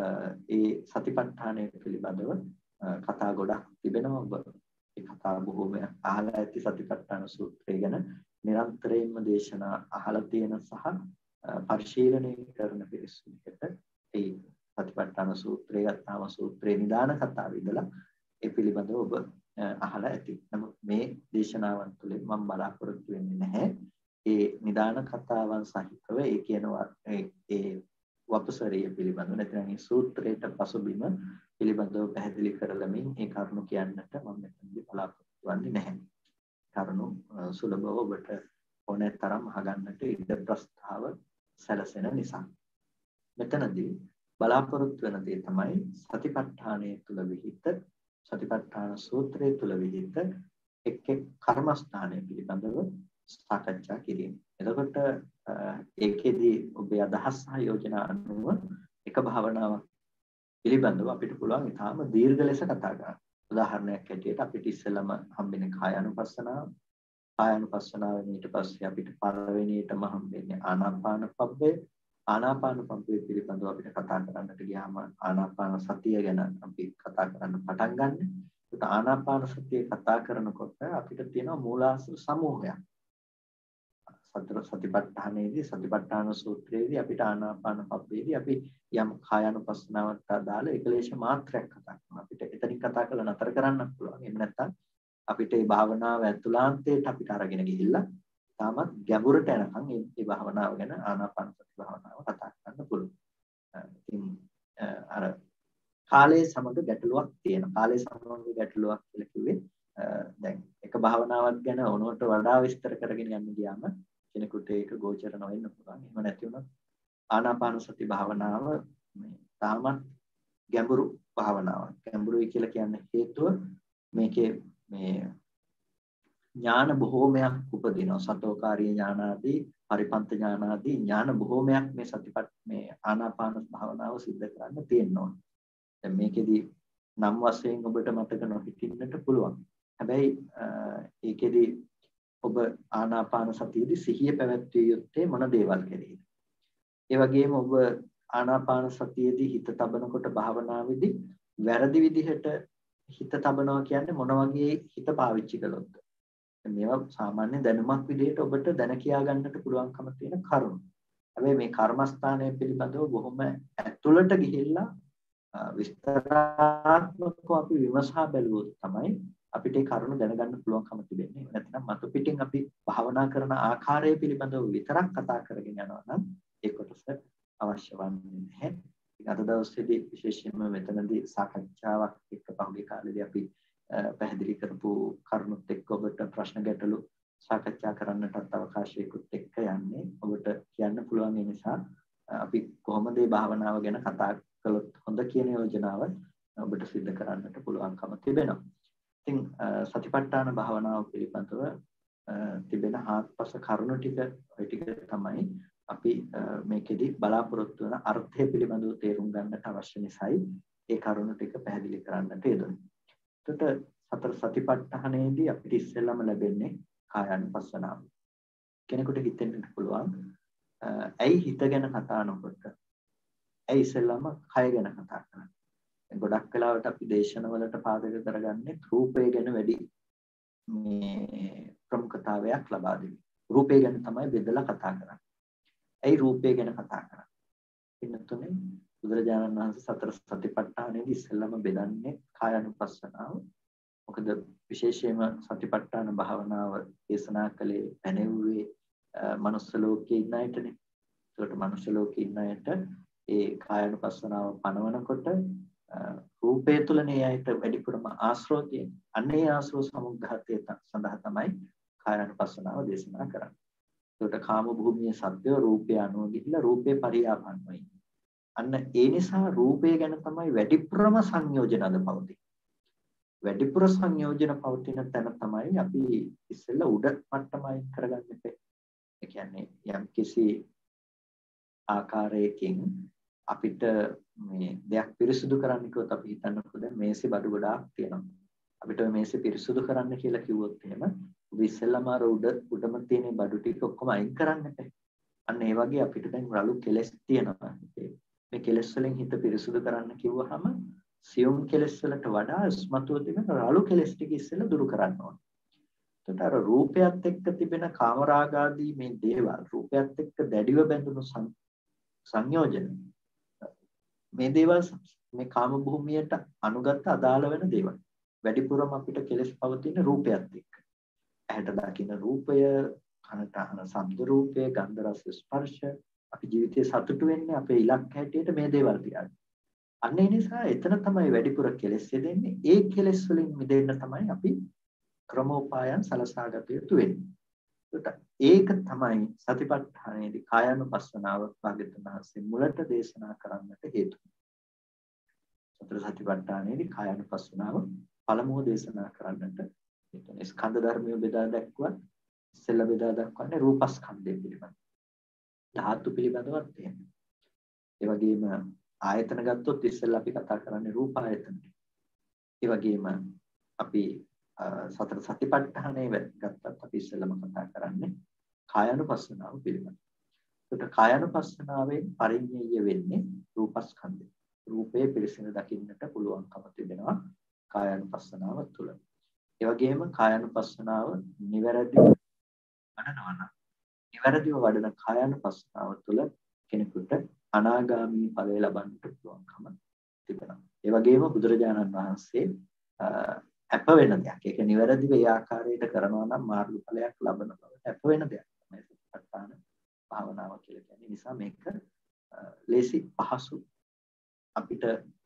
A: ඒ සතිපට්ඨානය පිළිබඳව කතා ගොඩක් තිබෙනවා. ඔබ ඒ කතා බොහෝම අහලා ඇති සතිපට්ඨාන සූත්‍රය ගැන නිරන්තරයෙන්ම දේශනා අහලා තියෙන සහ පරිශීලනය කරන පිරිසකට ඒ සතිපට්ඨාන සූත්‍රය ගත්තාම සූත්‍රේ නිදාන කතාව ඉදලා ඒ පිළිබඳව ඔබ අහලා ඇති. නමුත් මේ දේශනාවන් තුළින් මම බලාපොරොත්තු වෙන්නේ නැහැ ඒ නිදාන කතාවන් සහිතව ඒ කියනවා ඒ වපසරිය පිළිබඳව නැත්නම් මේ සූත්‍රයට පසුබිම පිළිබඳව පැහැදිලි කරලමින් ඒ කරුණු කියන්නට මම මෙතනදී බලාපොරොත්තු වෙන්නේ නැහැ. කරුණු සුලභව ඔබට ඕනෑ තරම් අහගන්නට ඉඩ ප්‍රස්තාව සැලසෙන නිසා. මෙතනදී බලාපොරොත්තු වෙන දේ තමයි සතිපට්ඨානයේ තුල විහිිත සතිපට්ඨාන සූත්‍රයේ තුල විහිිත එක් එක් කර්මස්ථානය පිළිබඳව සාකච්ඡා කිරීම. එතකොට ඒකෙදී ඔබේ අදහස් සහ යෝජනා අනුව එක භාවනාවක් පිළිබඳව අපිට පුළුවන් ඊටාම දීර්ඝ ලෙස කතා කරන්න. උදාහරණයක් ඇටියට අපිට ඉස්සෙල්ලම හම්බෙන්නේ කායानुපස්සනාව. කායानुපස්සනාවෙන් ඊට පස්සේ අපිට පළවෙනියටම හම්බෙන්නේ ආනාපාන පබ්බේ. ආනාපාන පබ්බේ පිළිබඳව අපිට කතා කරන්නට ගියාම ආනාපාන සතිය ගැන අපි කතා කරන්න පටන් ගන්න. ඒත් ආනාපාන සතිය කතා කරනකොට අපිට තියෙන මූලාශ්‍ර සමූහයක්. සතර සතිපට්ඨානයේදී සතිපට්ඨාන සූත්‍රයේදී අපිට ආනාපාන පබ්බේදී අපි යම් කායानुපස්සනාවට අදාළ ඒකලේශ මාත්‍රයක් කතා කරනවා. අපිට එතනින් කතා කරලා නතර කරන්න පුළුවන්. එහෙම නැත්නම් අපිට මේ භාවනාව ඇතුළාන්තයට අපිට අරගෙන ගිහිල්ලා තාමත් ගැඹුරට යනකම් මේ භාවනාව ගැන ආනාපාන සති භාවනාව කතා කරන්න පුළුවන්. ඉතින් අර කාලයේ සමග ගැටලුවක් තියෙනවා. කාලයේ සමග ගැටලුවක් කියලා කිව්වේ දැන් එක භාවනාවක් ගැන ඕනවට වඩා විස්තර කරගෙන යන්න ගියාම කෙනෙකුට ඒක ගෝචර නොවෙන්න පුළුවන්. එහෙම නැති වුණොත් ආනාපාන සති භාවනාව මේ තාමත් ගැඹුරු භාවනාවක්. ගැඹුරුයි කියලා කියන්නේ හේතුව මේකේ මේ ඥාන බොහෝමයක් උපදිනවා. සතෝකාරී ඥාන ආදී පරිපන්ත ඥාන ආදී ඥාන බොහෝමයක් මේ සතිපත් මේ ආනාපාන භාවනාව සිද්ධ කරන්න තියෙනවා. දැන් මේකෙදි නම් වශයෙන් ඔබට මතක නොහිටින්නට පුළුවන්. හැබැයි ඒකෙදි ඔබ ආනාපාන සතියේදී සිහිය පැවැත්විය යුත්තේ මොන දේවල් කෙරෙහිද? ඒ වගේම ඔබ ආනාපාන සතියේදී හිත තබනකොට භාවනාවේදී වැරදි විදිහට හිත තබනවා කියන්නේ මොන වගේ හිත පාවිච්චි කළොත්ද? මේවා සාමාන්‍ය දැනුමක් විදිහට ඔබට දැන කියා ගන්නට පුළුවන්කම තියෙන කරුණු. හැබැයි මේ කර්මස්ථානය පිළිබඳව බොහොම ඇතුළට ගිහිල්ලා විස්තරාත්මකව අපි විමසා බැලුවොත් තමයි අපිට ඒ කරුණු දැනගන්න පුළුවන්කම තිබෙන්නේ. නැත්නම් මතු පිටින් අපි භාවනා කරන ආකාරය පිළිබඳව විතරක් කතා කරගෙන යනවා නම් ඒ කොටස අවශ්‍ය වන්නේ නැහැ. අද දවසේදී විශේෂයෙන්ම මෙතනදී සාකච්ඡාවක් එක්ක පහුගිය කාලේදී අපි පැහැදිලි කරපු කරුණුත් එක්ක ඔබට ප්‍රශ්න ගැටලු සාකච්ඡා කරන්නටත් අවකාශයකුත් එක්ක යන්නේ. ඔබට කියන්න පුළුවන් ඒ නිසා අපි කොහොමද මේ භාවනාව ගැන කතා කළොත් හොඳ කියන යෝජනාව ඔබට සිදු කරන්නට පුළුවන්කම තිබෙනවා. ඉතින් සතිපට්ඨාන භාවනාව පිළිබඳව තිබෙන හාත්පස කරුණු ටික ඔය ටික තමයි අපි මේකෙදි බලාපොරොත්තු වෙන අර්ථය පිළිබඳව තේරුම් ගන්නට අවශ්‍ය නිසායි ඒ කරුණු ටික පැහැදිලි කරන්නට යෙදුනේ. එතකොට සතර සතිපට්ඨානයේදී අපිට ඉස්සෙල්ලම ලැබෙන්නේ කායानुපස්සනාව. කෙනෙකුට හිතෙන්නත් පුළුවන් ඇයි හිත ගැන කතා නොකොට ඇයි ඉස්සෙල්ලම කය ගැන කතා කරන්නේ? ගොඩක් වෙලාවට අපි දේශනවලට පාදක කරගන්නේ රූපය ගැන වැඩි මේ ප්‍රමුඛතාවයක් ලබා දෙන්නේ. රූපය ගැන තමයි බෙදලා කතා කරන්නේ. ඇයි රූපය ගැන කතා කරන්නේ? ඉන්නතුනේ බුදුරජාණන් වහන්සේ සතර සතිපට්ඨානයේදී ඉස්සෙල්ලම බෙදන්නේ කායानुපස්සනාව. මොකද විශේෂයෙන්ම සතිපට්ඨාන භාවනාව දේශනා කළේ පැනෙව්වේ මනුස්ස ලෝකයේ ඉන්න අයටනේ. ඒකට මනුස්ස ලෝකයේ ඉන්න අයට ඒ කායानुපස්සනාව පනවනකොට රූපය තුලනේ අයට වැඩිපුරම ආශ්‍රව තියෙන්නේ. අන්නේ ආශ්‍රව සමුග්ඝාතය සඳහා තමයි කායानुපස්සනාව දේශනා කරන්නේ. ඒකට කාම භූමියේ සත්‍ය රූපය අනුව ගිහිලා රූපේ පරියාපන්නයි. අන්න ඒ නිසා රූපය ගැන තමයි වැඩිපුරම සංයෝජන අද පවතින්නේ. වැඩිපුර සංයෝජන පවතින තැන තමයි අපි ඉස්සෙල්ලා උඩ මට්ටමයි කරගන්නේ. ඒ කියන්නේ යම් කිසි ආකාරයකින් අපිට මේ දෙයක් පිරිසුදු කරන්න කිව්වොත් අපි හිතන්නකෝ දැන් මේසෙ බඩු ගොඩාක් තියෙනවා. අපිට ඔය මේසෙ පිරිසුදු කරන්න කියලා කිව්වොත් එහෙම අපි ඉස්සෙල්ලාම අර උඩ උඩම තියෙන බඩු ටික ඔක්කොම අයින් කරන්න එපා. අන්න ඒ වගේ අපිට දැන් රළු කෙලස් තියෙනවා. මේ කෙලස් වලින් හිත පිරිසුදු කරන්න කිව්වහම සියුම් කෙලස් වලට වඩා ස්මතුව තිබෙන රළු කෙලස් ටික ඉස්සෙල්ලා දුරු කරන්න ඕනේ. එතකොට අර රූපයත් එක්ක තිබෙන කාමරාගාදී මේ දේවල් රූපයත් එක්ක දැඩිව බැඳුණු සංයෝජන මේ දේවල් මේ කාම භූමියට අනුගත අදාළ වෙන දේවල්. වැඩිපුරම අපිට කෙලෙස් පවතින රූපයත් එක්ක. ඇහැට දකින්න රූපය, කනට අහන ශබ්ද රූපය, ගන්ධ රස ස්පර්ශ අපි ජීවිතේ සතුටු වෙන්නේ අපේ ඉලක්ක හැටියට මේ දේවල් තියාගෙන. අන්න ඒ නිසා එතන තමයි වැඩිපුර කෙලෙස් දෙන්නේ. ඒ කෙලෙස් වලින් මිදෙන්න තමයි අපි ක්‍රමෝපායන් සලසාගත යුතු වෙන්නේ. ඒක තමයි සතිපට්ඨානයේදී කායानुපස්සනාව භාග්‍යවතුන් වහන්සේ මුලට දේශනා කරන්නට හේතු. සතර සතිපට්ඨානයේදී කායानुපස්සනාව පළමුව දේශනා කරන්නට හේතුනේ. ස්කන්ධ ධර්මිය බෙදා දැක්වුවත් ඉස්සෙල්ලා බෙදා දක්වන්නේ රූපස්කන්ධය පිළිබඳ. ධාතු පිළිබඳවත් එහෙම. ඒ වගේම ආයතන ගත්තොත් ඉස්සෙල්ලා අපි කතා කරන්නේ රූප ආයතන. ඒ වගේම අපි සතර සතිපට්ඨානයේ ගත්තත් අපි ඉස්සෙල්ලාම කතා කරන්නේ කායानुපස්සනාව පිළිබඳ. ඒකට කායानुපස්සනාවෙන් පරිඤ්ඤය වෙන්නේ රූපස්කන්ධය. රූපේ පිරිසිදු දකින්නට පුළුවන්කම තිබෙනවා කායानुපස්සනාව තුළ. ඒ වගේම කායानुපස්සනාව නිවැරදිව වඩනවා නම් නිවැරදිව වඩන කායानुපස්සනාව තුළ කෙනෙකුට අනාගාමී ඵලය ලබන්නට පුළුවන්කම තිබෙනවා. ඒ වගේම බුදුරජාණන් වහන්සේ අප වෙන දෙයක්. ඒක නිවැරදිව ඒ ආකාරයට කරනවා නම් මාර්ගඵලයක් ලබන බවට අප වෙන දෙයක් තමයි සතිපට්ඨාන භාවනාව කියලා කියන්නේ. නිසා මේක ලේසි පහසු අපිට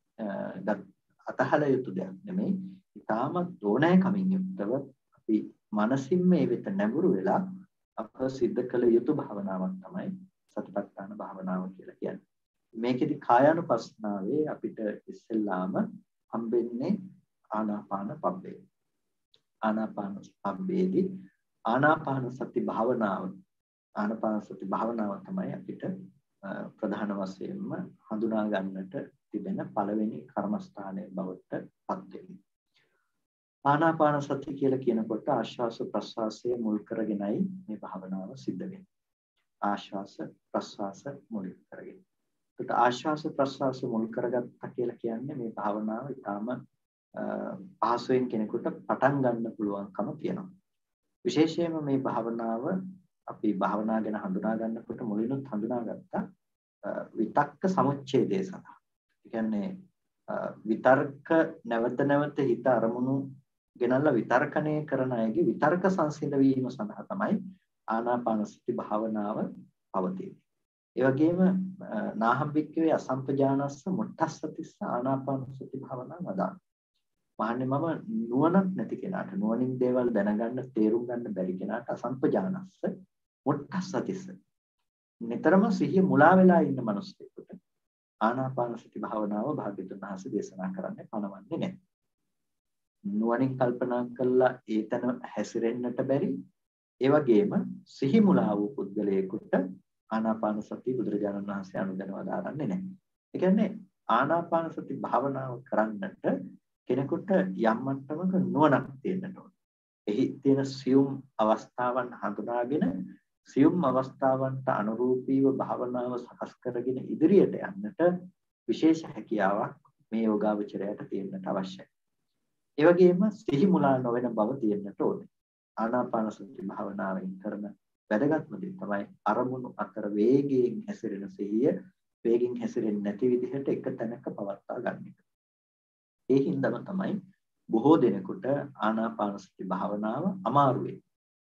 A: අතහල යුතු දෙයක් නෙමෙයි. ඉතාමත් ඕනෑකමින් යුක්තව අපි මනසින් මේ වෙත නැඹුරු වෙලා අප සිද්ධ කළ යුතු භාවනාවක් තමයි සතිපට්ඨාන භාවනාව කියලා කියන්නේ. මේකෙදි කායानुපස්සනාවේ අපිට ඉස්සෙල්ලාම හම්බෙන්නේ ආනාපාන පබ්බේ. ආනාපාන පබ්බේදී ආනාපාන සති භාවනාව ආනාපාන සති භාවනාව තමයි අපිට ප්‍රධාන වශයෙන්ම හඳුනා ගන්නට තිබෙන පළවෙනි කර්මස්ථානයේ බවට පත් වෙන්නේ. ආනාපාන සති කියලා කියනකොට ආශ්වාස ප්‍රශ්වාසය මුල් කරගෙනයි මේ භාවනාව සිද්ධ වෙන්නේ. ආශ්වාස ප්‍රශ්වාස මුල් කරගෙන. ඒකට ආශ්වාස ප්‍රශ්වාස මුල් කරගත්තා කියලා කියන්නේ මේ භාවනාව ඊටාම පහසුවෙන් කෙනෙකුට පටන් ගන්න පුළුවන්කම තියෙනවා. විශේෂයෙන්ම මේ භාවනාව අපි භාවනා ගැන හඳුනා ගන්නකොට මුලිනුත් හඳුනාගත්තා විතක්ක සමුච්ඡේදය සඳහා. ඒ කියන්නේ විතර්ක නැවත නැවත හිත අරමුණු ගෙනල්ලා විතර්කණය කරන අයගේ විතර්ක සංසිඳ වීම සඳහා තමයි ආනාපාන සති භාවනාව පවතින්නේ. ඒ වගේම නාහම්බික්කවේ අසම්පජානස්ස මුට්ඨස්සතිස්ස ආනාපාන සති භාවනාව වදා. මහන්නේ මම නුවණක් නැති කෙනාට නුවණින් දේවල් දැනගන්න තේරුම් ගන්න බැරි කෙනාට අසම්පජානස්ස මුට්ඨස්සතිස්ස නිතරම සිහිය මුලා වෙලා ඉන්න මිනිස්සුෙකුට ආනාපාන සති භාවනාව භාග්‍යවතුන් වහන්සේ දේශනා කරන්නේ පණවන්නේ නැහැ. නුවණින් කල්පනා කළා ඒතන හැසිරෙන්නට බැරි ඒ වගේම සිහි මුලා වූ පුද්ගලයෙකුට ආනාපාන සති බුදුරජාණන් වහන්සේ අනුදැනව දාරන්නේ නැහැ. ඒ කියන්නේ ආනාපාන සති භාවනාව කරන්නට කෙනෙකුට යම් මට්ටමක නුවණක් තියෙන්න ඕන. එහි තියෙන සියුම් අවස්ථාවන් හඳුනාගෙන සියුම් අවස්ථාවන්ට අනුරූපීව භාවනාව සකස් කරගෙන ඉදිරියට යන්නට විශේෂ හැකියාවක් මේ යෝගාවචරයට තියෙන්නට අවශ්‍යයි. ඒ වගේම සිහි මුලා නොවන බව තියෙන්නට ඕනේ. ආනාපාන සති භාවනාවෙන් කරන වැදගත්ම දේ තමයි අරමුණු අතර වේගයෙන් හැසිරෙන සිහිය වේගයෙන් හැසිරෙන්නේ නැති විදිහට එක තැනක පවත්වා ගන්න එක. ඒ හින්දාම තමයි බොහෝ දෙනෙකුට ආනාපාන සති භාවනාව අමාරු වෙන්නේ.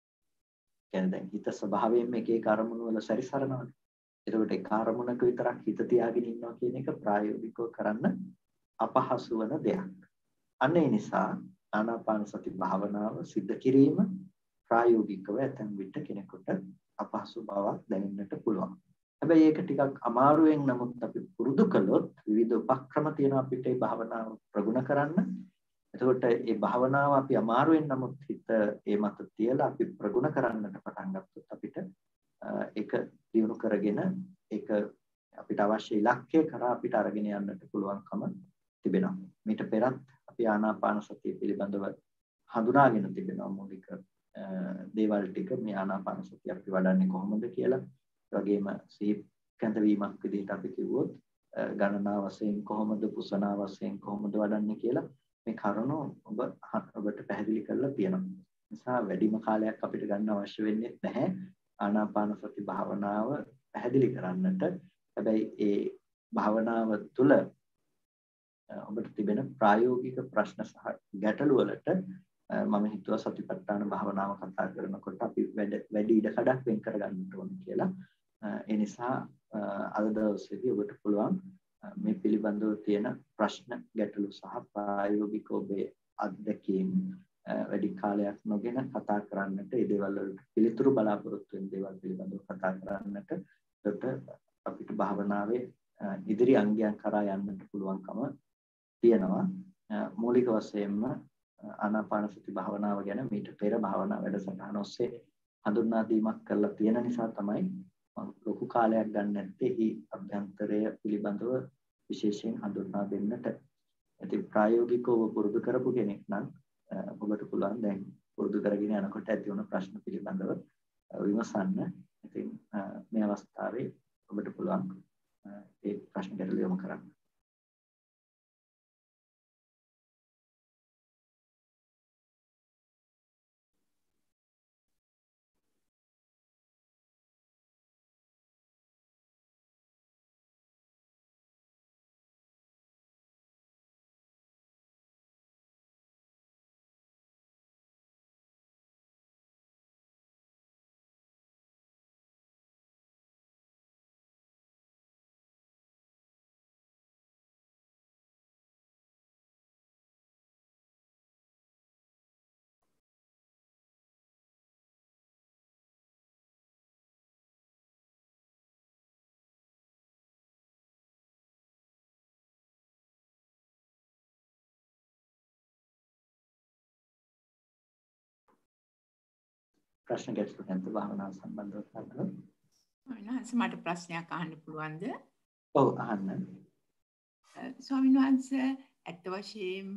A: කියන්නේ දැන් හිත ස්වභාවයෙන්ම එක එක අරමුණු වල සැරිසරනවානේ. ඒකට එක අරමුණක විතරක් හිත තියාගෙන ඉන්නවා කියන එක ප්‍රායෝගිකව කරන්න අපහසු වෙන දෙයක්. අන්න ඒ නිසා ආනාපාන සති භාවනාව සිද්ධ කිරීම ප්‍රායෝගිකව ඇතැම් විට කෙනෙකුට අපහසු බවක් දැනෙන්නට පුළුවන්. හැබැයි ඒක ටිකක් අමාරුවෙන් නමුත් අපි පුරුදු කළොත් විවිධ උපක්‍රම තියෙනවා අපිට මේ භාවනාව ප්‍රගුණ කරන්න. එතකොට මේ භාවනාව අපි අමාරුවෙන් නමුත් හිත ඒ මත තියලා අපි ප්‍රගුණ කරන්නට පටන් ගත්තොත් අපිට ඒක දියුණු කරගෙන ඒක අපිට අවශ්‍ය ඉලක්කය කරා අපිට අරගෙන යන්නට පුළුවන්කම තිබෙනවා. මීට පෙරත් අපි ආනාපාන සතිය පිළිබඳව හඳුනාගෙන තිබෙනවා මූලික දේවල් ටික. මේ ආනාපාන සතිය අපි වඩන්නේ කොහොමද කියලා. ඒ වගේම සිහි කැඳවීමක් විදිහට අපි කිව්වොත් ගණනා වශයෙන් කොහොමද පුසනා වශයෙන් කොහොමද වඩන්නේ කියලා මේ කරුණු ඔබ ඔබට පැහැදිලි කරලා තියෙනවා. නිසා වැඩිම කාලයක් අපිට ගන්න අවශ්‍ය වෙන්නේ නැහැ ආනාපාන සති භාවනාව පැහැදිලි කරන්නට. හැබැයි ඒ භාවනාව තුළ ඔබට තිබෙන ප්‍රායෝගික ප්‍රශ්න සහ ගැටලු වලට මම හිතුවා සතිපට්ඨාන භාවනාව කතා කරනකොට අපි වැඩි ඉඩ කඩක් වෙන් කරගන්න ඕන කියලා. ඒ නිසා අද දවසේදී ඔබට පුළුවන් මේ පිළිබඳව තියෙන ප්‍රශ්න ගැටලු සහ ප්‍රායෝගික ඔබේ අත්දැකීම් වැඩි කාලයක් නොගෙන කතා කරන්නට, ඒ දේවල් වලට පිළිතුරු බලාපොරොත්තු වෙන දේවල් පිළිබඳව කතා කරන්නට එතකොට අපිට භාවනාවේ ඉදිරි අංගයන් කරා යන්නට පුළුවන්කම තියෙනවා. මූලික වශයෙන්ම ආනාපාන සති භාවනාව ගැන මීට පෙර භාවනා වැඩසටහන ඔස්සේ හඳුන්වා දීමක් කරලා තියෙන නිසා තමයි මම ලොකු කාලයක් ගන්න නැත්තේ මේ අභ්‍යන්තරය පිළිබඳව විශේෂයෙන් හඳුන්වා දෙන්නට. ඉතින් ප්‍රායෝගිකව පුරුදු කරපු කෙනෙක් නම් ඔබට පුළුවන් දැන් පුරුදු කරගෙන යනකොට ඇති වුණ ප්‍රශ්න පිළිබඳව විමසන්න. ඉතින් මේ අවස්ථාවේ ඔබට පුළුවන් ඒ ප්‍රශ්න ගැටළු යොමු කරන්න. ප්‍රශ්න ගැටළු නැද්ද භාවනාව සම්බන්ධව කරලා?
E: ස්වාමීන් මට ප්‍රශ්නයක් අහන්න පුළුවන්ද?
A: ඔව් අහන්න.
E: ස්වාමීන් වහන්සේ අත් වශයෙන්ම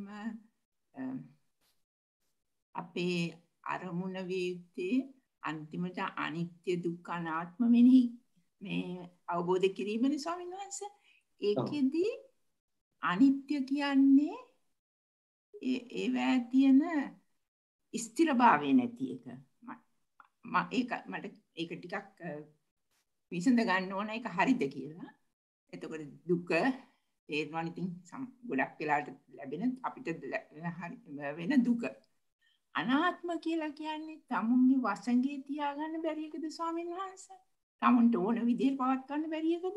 E: අපේ අරමුණ වේත්තේ අන්තිමට අනිත්‍ය දුක්ඛ අනාත්ම මෙනෙහි මේ අවබෝධ කිරීමනේ ස්වාමීන් වහන්සේ. ඒකෙදි අනිත්‍ය කියන්නේ ඒ ඒවැ තියෙන ස්ථිරභාවය නැති එක. මම ඒක මට ඒක ටිකක් විසඳ ගන්න ඕන ඒක හරිද කියලා. එතකොට දුක තේරෙනවා ඉතින් ගොඩක් වෙලාවට ලැබෙන අපිට වෙන දුක. අනාත්ම කියලා කියන්නේ තමුන්ගේ වසඟේ තියාගන්න බැරි එකද ස්වාමීන් වහන්සේ? තමුන්ට ඕන විදිහට පවත් ගන්න බැරි එකද?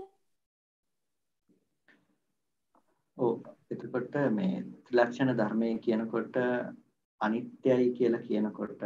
A: ඔව් එතකොට මේ ත්‍රිලක්ෂණ ධර්මයේ කියනකොට අනිත්‍යයි කියලා කියනකොට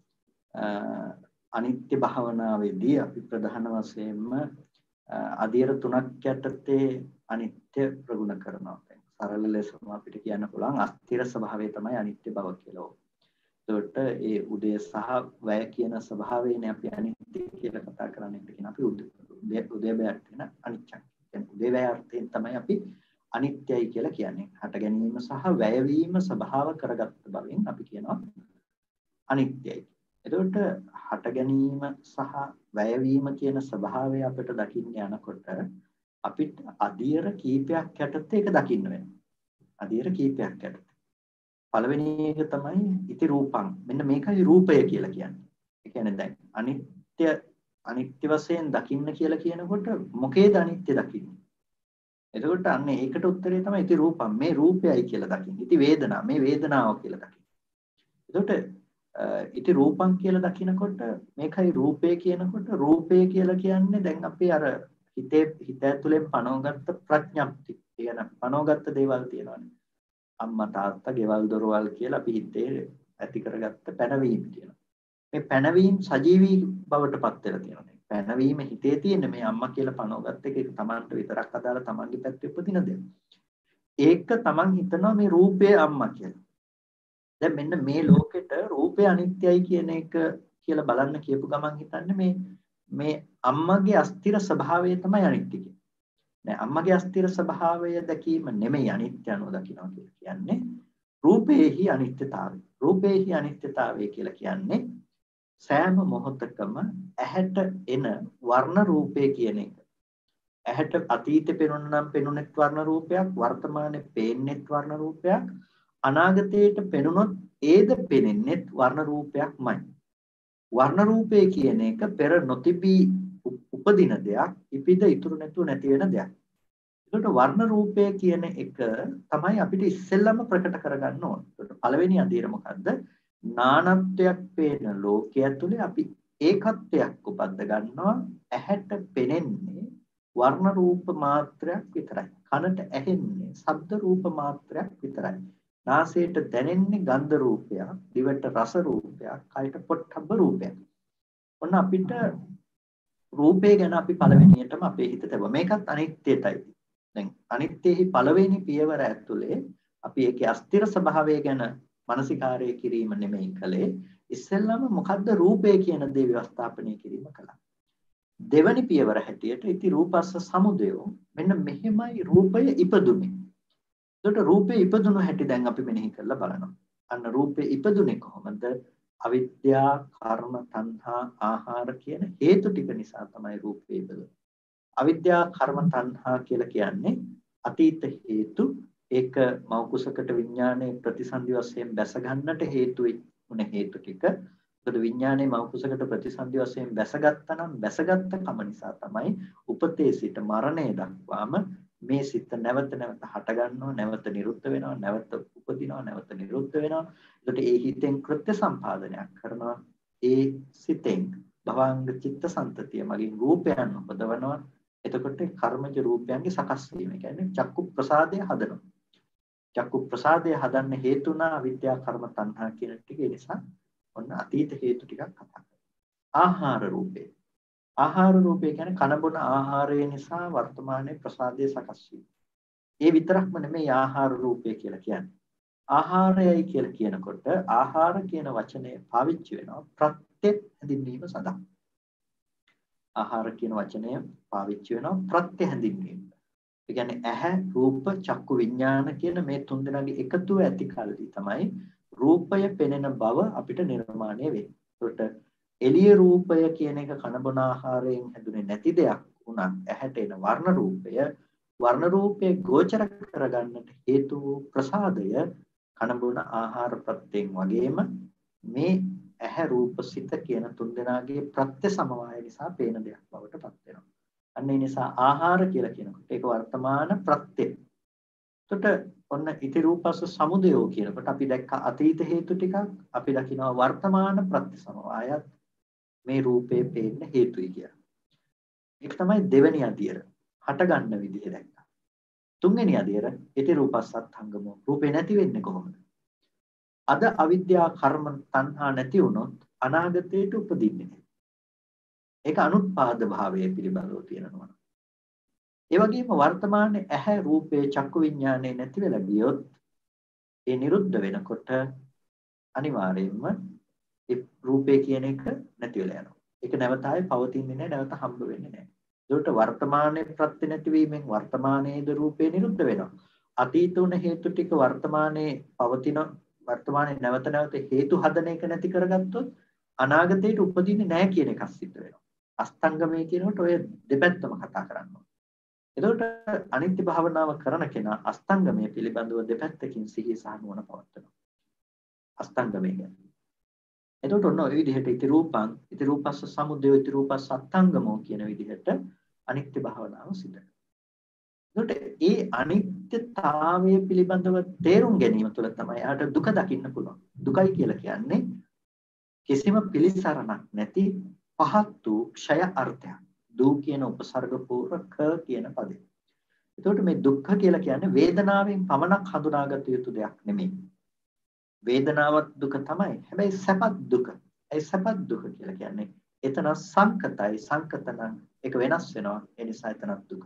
A: අනිත්‍ය භාවනාවේදී අපි ප්‍රධාන වශයෙන්ම අධීර තුනක් යටතේ අනිත්‍ය ප්‍රගුණ කරනවා. සරල ලෙසම අපිට කියන්න පුළුවන් අස්තිර ස්වභාවය තමයි අනිත්‍ය බව කියලා. ඒකට ඒ උදය සහ වැය කියන ස්වභාවයනේ අපි අනිත්‍ය කියලා කතා කරන්නේ. කියන අපි උදය වැයට වෙන අනිත්‍යයි. දැන් උදය වැය අර්ථයෙන් තමයි අපි අනිත්‍යයි කියලා කියන්නේ. හට ගැනීම සහ වැයවීම ස්වභාව කරගත්ත බවින් අපි කියනවා අනිත්‍යයි. එතකොට හට ගැනීම සහ වැයවීම කියන ස්වභාවය අපිට දකින්න යනකොට අපිට අධීර කීපයක් යටතේ ඒක දකින්න වෙනවා. අධීර කීපයක් යටතේ. පළවෙනි එක තමයි ඉති රූපං. මෙන්න මේකයි රූපය කියලා කියන්නේ. ඒ කියන්නේ දැන් අනිත්‍ය අනිත්‍ය වශයෙන් දකින්න කියලා කියනකොට මොකේද අනිත්‍ය දකින්නේ? එතකොට අන්න ඒකට උත්තරේ තමයි ඉති රූපං. මේ රූපයයි කියලා දකින්නේ. ඉති වේදනා. මේ වේදනාව කියලා දකින්නේ. එතකොට ඉති රූපං කියලා දකිනකොට මේකයි රූපය කියනකොට රූපය කියලා කියන්නේ දැන් අපි අර හිතේ හිත ඇතුලෙන් පනවගත්ත ප්‍රඥප්ති. ඒ කියන්නේ පනවගත්ත දේවල් තියෙනවානේ. අම්මා තාත්තා ගෙවල් දොරවල් කියලා අපි හිතේ ඇති කරගත්ත පැනවීම කියනවා. මේ පැනවීම සජීවී බවට පත් වෙලා තියෙනවා. පැනවීම හිතේ තියෙන මේ අම්මා කියලා පනවගත්ත එක ඒක Tamanට විතරක් අදාළ Tamanගේ පැත්තේ උපදින දෙයක්. ඒක Taman හිතනවා මේ රූපය අම්මා කියලා. දැන් මෙන්න මේ ලෝකෙට රූපය අනිත්‍යයි කියන එක කියලා බලන්න කියපු ගමන් හිතන්නේ මේ මේ අම්මගේ අස්තිර ස්වභාවය තමයි අනිත්‍ය කියන්නේ. නෑ අම්මගේ අස්තිර ස්වභාවය දැකීම නෙමෙයි අනිත්‍ය අනුව දකිනවා කියලා කියන්නේ. රූපේහි අනිත්‍යතාවය. රූපේහි අනිත්‍යතාවය කියලා කියන්නේ සෑම මොහොතකම ඇහැට එන වර්ණ රූපේ කියන එක. ඇහැට අතීතේ පෙනුනනම් පෙනුනෙත් වර්ණ රූපයක්, වර්තමානයේ පේන්නෙත් වර්ණ රූපයක්, අනාගතයට පෙනුනොත් ඒද පෙනෙන්නේ වර්ණ රූපයක්මයි. වර්ණ රූපය කියන එක පෙර නොතිබී උපදින දෙයක්, ඉපිද ඉතුරු නැතුව නැති වෙන දෙයක්. ඒකට වර්ණ රූපය කියන එක තමයි අපිට ඉස්සෙල්ලම ප්‍රකට කරගන්න ඕන. ඒකට පළවෙනි අදියර මොකද්ද? නානත්වයක් පේන ලෝකයේ ඇතුලේ අපි ඒකත්වයක් උපද්ද ගන්නවා. ඇහැට පෙනෙන්නේ වර්ණ රූප මාත්‍රයක් විතරයි. කනට ඇහෙන්නේ ශබ්ද රූප මාත්‍රයක් විතරයි. නාසයට දැනෙන්නේ ගන්ධ රූපයක්, දිවට රස රූපයක්, කයට පොට්ටබ්බ රූපයක්. ඔන්න අපිට රූපේ ගැන අපි පළවෙනියටම අපේ හිත තබුවා. මේකත් අනිත්‍යයටයි. දැන් අනිත්‍යෙහි පළවෙනි පියවර ඇතුලේ අපි ඒකේ අස්තිර ස්වභාවය ගැන මානසිකාරය කිරීම නෙමෙයි කලේ. ඉස්සෙල්ලාම මොකද්ද රූපය කියන දේ ව්‍යවස්ථාපනය කිරීම කළා. දෙවනි පියවර හැටියට ඉති රූපස්ස සමුදය මෙන්න මෙහෙමයි රූපය ඉපදුනේ. එතකොට රූපේ ඉපදුණු හැටි දැන් අපි මෙනෙහි කරලා බලනවා. අන්න රූපේ ඉපදුනේ කොහොමද? අවිද්‍යා, කර්ම, තණ්හා, ආහාර කියන හේතු ටික නිසා තමයි රූපේ ඉපදුනේ. අවිද්‍යා, කර්ම, තණ්හා කියලා කියන්නේ අතීත හේතු. ඒක මව කුසකට විඥානයේ ප්‍රතිසන්දි වශයෙන් බැස ගන්නට හේතු වුණ හේතු ටික. මොකද විඥානයේ මව කුසකට ප්‍රතිසන්දි වශයෙන් බැසගත්තා නම් බැසගත්ත කම නිසා තමයි උපතේ සිට මරණය දක්වාම මේ සිත නැවත නැවත හට ගන්නවා, නැවත නිරුද්ධ වෙනවා, නැවත උපදිනවා, නැවත නිරුද්ධ වෙනවා. ඒකට ඒ හිතෙන් කෘත්‍ය සම්පාදනයක් කරනවා. ඒ සිතෙන් භවංග චිත්ත සම්තතිය මගින් රූපයන් උපදවනවා. එතකොට කර්මජ රූපයන්ගේ සකස් වීම කියන්නේ චක්කු ප්‍රසාදය හදනවා. චක්කු ප්‍රසාදය හදන්න හේතුණා අවිද්‍යා, කර්ම, තණ්හා කියන ටික. ඒ නිසා ඔන්න අතීත හේතු ටිකක් කතා කරනවා. ආහාර රූපේ. ආහාර රූපය කියන්නේ කන බොන ආහාරය නිසා වර්තමානයේ ප්‍රසාදය සකස් වීම. ඒ විතරක්ම නෙමෙයි ආහාර රූපය කියලා කියන්නේ. ආහාරයයි කියලා කියනකොට ආහාර කියන වචනය පාවිච්චි වෙනවා ප්‍රත්‍ය හැඳින්වීම සඳහා. ආහාර කියන වචනය පාවිච්චි වෙනවා ප්‍රත්‍ය හැඳින්වීම. ඒ කියන්නේ ඇහැ, රූප, චක්කු විඥාන කියන මේ තුන් දෙනාගේ එකතුව ඇති කල්හි තමයි රූපය පෙනෙන බව අපිට නිර්මාණය වෙන්නේ. ඒකට එළිය රූපය කියන එක කන බොන ආහාරයෙන් හැදුනේ නැති දෙයක් වුණත් ඇහැට එන වර්ණ රූපය වර්ණ රූපයේ ගෝචර කරගන්නට හේතු වූ ප්‍රසාදය කන බොන ආහාර ප්‍රත්‍යයෙන් වගේම මේ ඇහැ රූප සිත කියන තුන් දෙනාගේ ප්‍රත්‍ය සමவாய නිසා පේන දෙයක් බවට පත් වෙනවා. අන්න ඒ නිසා ආහාර කියලා කියනකොට ඒක වර්තමාන ප්‍රත්‍ය. එතකොට ඔන්න ඉති රූපස්ස සමුදයෝ කියනකොට අපි දැක්ක අතීත හේතු ටිකක් අපි දකිනවා වර්තමාන ප්‍රත්‍ය සමவாயත් මේ රූපේ පේන්න හේතුයි කියලා. ඒක තමයි දෙවෙනි අදියර. හට ගන්න විදිහ දැක්කා. තුන්වෙනි අදියර ඉති රූපස්සත්ංගමෝ රූපේ නැති වෙන්නේ කොහොමද? අද අවිද්‍යා, කර්ම, තණ්හා නැති වුණොත් අනාගතයට උපදින්නේ නැහැ. ඒක අනුත්පාද භාවයේ පිළිබඳව තියෙනවා. ඒ වගේම වර්තමානයේ ඇහැ, රූපේ, චක්කු විඥානේ නැති වෙලා ගියොත් ඒ නිරුද්ධ වෙනකොට අනිවාර්යයෙන්ම ඒ රූපේ කියන එක නැති වෙලා යනවා. ඒක නැවත ආයේ පවතින්නේ නැහැ, නැවත හම්බ වෙන්නේ නැහැ. ඒකට වර්තමානයේ ප්‍රත්‍ය නැතිවීමෙන් වර්තමානයේද රූපේ නිරුද්ධ වෙනවා. අතීත උන හේතු ටික වර්තමානයේ පවතින වර්තමානයේ නැවත නැවත හේතු හදන එක නැති කරගත්තොත් අනාගතයට උපදින්නේ නැහැ කියන එකක් සිද්ධ වෙනවා. අස්තංගමයේ කියනකොට ඔය දෙපැත්තම කතා කරනවා. එතකොට අනිත්‍ය භාවනාව කරන කෙනා අස්තංගමයේ පිළිබඳව දෙපැත්තකින් සිහිය සහ නුවණ පවත්වනවා. අස්තංගමයේ කියන්නේ. එතකොට ඔන්න ඔය විදිහට ඉති රූපං, ඉති රූපස්ස සමුදය, ඉති රූපස්ස අස්තංගමෝ කියන විදිහට අනිත්‍ය භාවනාව සිදු වෙනවා. එතකොට ඒ අනිත්‍යතාවය පිළිබඳව තේරුම් ගැනීම තුළ තමයි යාට දුක දකින්න පුළුවන්. දුකයි කියලා කියන්නේ කිසිම පිළිසරණක් නැති පහත් වූ ක්ෂය අර්ථයක්. දු කියන උපසර්ග පූර්ව ක කියන පදේ. එතකොට මේ දුක්ඛ කියලා කියන්නේ වේදනාවෙන් පමණක් හඳුනාගත යුතු දෙයක් නෙමෙයි. වේදනාවත් දුක තමයි. හැබැයි සැපත් දුක. ඒ සැපත් දුක කියලා කියන්නේ එතන සංකතයි. සංකතනම් ඒක වෙනස් වෙනවා. ඒ නිසා එතනත් දුක.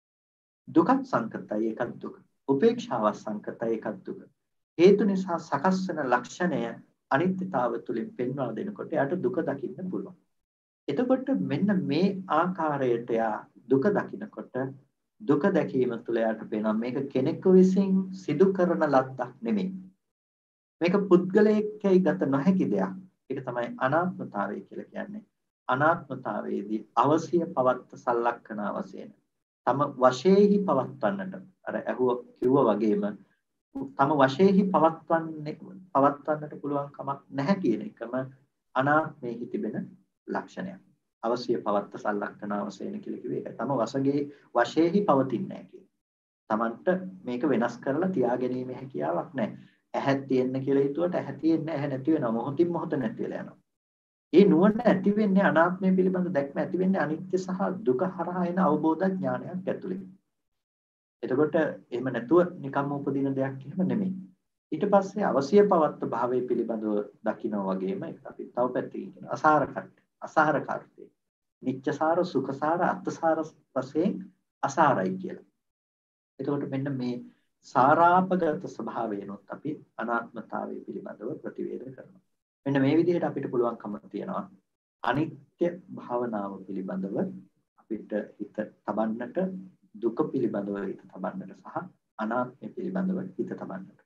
A: දුකත් සංකතයි ඒකත් දුක. උපේක්ෂාවත් සංකතයි ඒකත් දුක. හේතු නිසා සකස් වෙන ලක්ෂණය අනිත්‍යතාව තුළින් පෙන්වා දෙනකොට යාට දුක දකින්න පුළුවන්. එතකොට මෙන්න මේ ආකාරයට යා දුක දකිනකොට දුක දැකීම තුළ යාට පේනවා මේක කෙනෙකු විසින් සිදු කරන ලද්දක් නෙමෙයි. මේක පුද්ගලයෙක්යි ගත නොහැකි දෙයක්. ඒක තමයි අනාත්මතාවය කියලා කියන්නේ. අනාත්මතාවයේදී අවශ්‍ය පවත්ත සලක්ෂණ වශයෙන් තම වශයෙහි පවත්වන්නට අර ඇහුව කිව්වා වගේම තම වශයෙන්හි පවත්වන්නේ පවත්වන්නට පුළුවන් කමක් නැහැ කියන එකම අනාත්මයේ තිබෙන ලක්ෂණයක්. අවශ්‍ය පවත්ත සලක්ෂණ අවශ්‍යන කියලා කිව්වේ ඒක. තම වශයේ වශයෙන්හි පවතින්නේ නැහැ කියන. Tamanට මේක වෙනස් කරලා තියා ගැනීම හැකියාවක් නැහැ. ඇහැ තියෙන්න කියලා හිතුවට ඇහැ තියෙන්නේ ඇහැ නැති වෙනවා. මොහොතින් මොහොත නැති වෙලා යනවා. ඒ නුවණ ඇති වෙන්නේ අනාත්මය පිළිබඳ දැක්ම ඇති වෙන්නේ අනිත්‍ය සහ දුක හරහා එන අවබෝධ ඥානයක් ඇතුළේ. එතකොට එහෙම නැතුව නිකම්ම උපදින දෙයක් එහෙම නෙමෙයි. ඊට පස්සේ අවශ්‍ය පවත්ත භාවයේ පිළිබඳව දකිනවා වගේම ඒක අපි තව පැත්තකින් කියන අසාර කට්ට අසාර කාර්යය. නිච්චසාර සුඛසාර අත්සාර වශයෙන් අසාරයි කියලා. එතකොට මෙන්න මේ සාරාපගත ස්වභාවයනොත් අපි අනාත්මතාවය පිළිබඳව ප්‍රතිවේද කරනවා. මෙන්න මේ විදිහට අපිට පුළුවන්කම තියෙනවා අනිත්‍ය භාවනාව පිළිබඳව අපිට හිත තබන්නට දුක පිළිබඳව හිත තබන්නට සහ අනාත්මය පිළිබඳව හිත තබන්නට.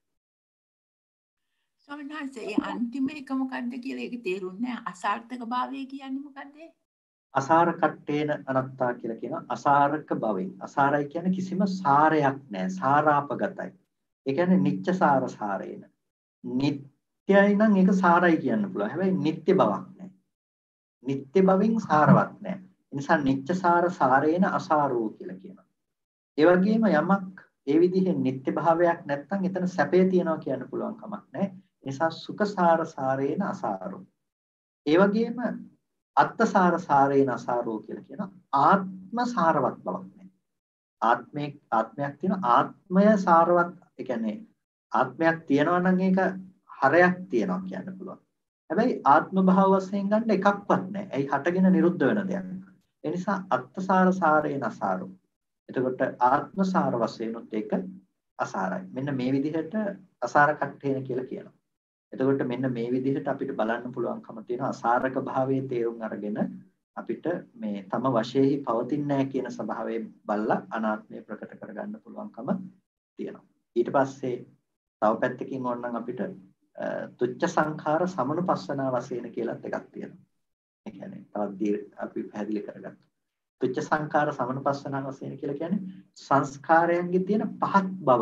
E: ස්වාමීන් වහන්සේ ඒ අන්තිම එක මොකද්ද කියලා ඒක තේරුන්නේ නැහැ. අසාර්ථක භාවය කියන්නේ මොකද්ද?
A: අසාර කට්ටේන අනත්තා කියලා කියනවා. අසාරක භවෙන්. අසාරයි කියන්නේ කිසිම සාරයක් නැහැ. සාරාපගතයි. ඒ කියන්නේ නිච්චසාර සාරේන. නිට්ටයයි නම් ඒක සාරයි කියන්න පුළුවන්. හැබැයි නිට්ටය බවක් නැහැ. නිට්ටය බවින් සාරවත් නැහැ. ඒ නිසා නිච්චසාර සාරේන අසාරෝ කියලා කියනවා. ඒ වගේම යමක් ඒ විදිහේ නිට්ටය භාවයක් නැත්නම් එතන සැපේ තියනවා කියන්න පුළුවන් කමක් නැහැ. ඒ නිසා සුඛසාර සාරේන අසාරෝ. ඒ වගේම අත්තසාර සාරේන අසාරෝ කියලා කියන ආත්ම සාරවත් බවක් නැහැ. ආත්මේ ආත්මයක් තියෙන ආත්මය සාරවත් ඒ කියන්නේ ආත්මයක් තියෙනවා නම් ඒක හරයක් තියෙනවා කියන්න පුළුවන්. හැබැයි ආත්ම භාව වශයෙන් ගන්න එකක්වත් නැහැ. ඒයි හටගෙන නිරුද්ධ වෙන දෙයක්. ඒ නිසා අත්තසාර සාරේන අසාරෝ. එතකොට ආත්ම සාර වශයෙන් උත් ඒක අසාරයි. මෙන්න මේ විදිහට අසාර කට්ටේන කියලා කියනවා. එතකොට මෙන්න මේ විදිහට අපිට බලන්න පුළුවන්කම තියෙන අසාරක භාවයේ තේරුම් අරගෙන අපිට මේ තම වශයෙන්හි පවතින්නේ නැහැ කියන ස්වභාවය බලලා අනාත්මය ප්‍රකට කරගන්න පුළුවන්කම තියෙනවා. ඊට පස්සේ තව පැත්තකින් ඕනනම් අපිට තුච්ඡ සංඛාර සමනුපස්සනා වශයෙන් කියලාත් එකක් තියෙනවා. ඒ කියන්නේ තවත් අපි පැහැදිලි කරගත්තා. තුච්ඡ සංඛාර සමනුපස්සනා වශයෙන් කියලා කියන්නේ සංස්කාරයන්ගේ තියෙන පහත් බව.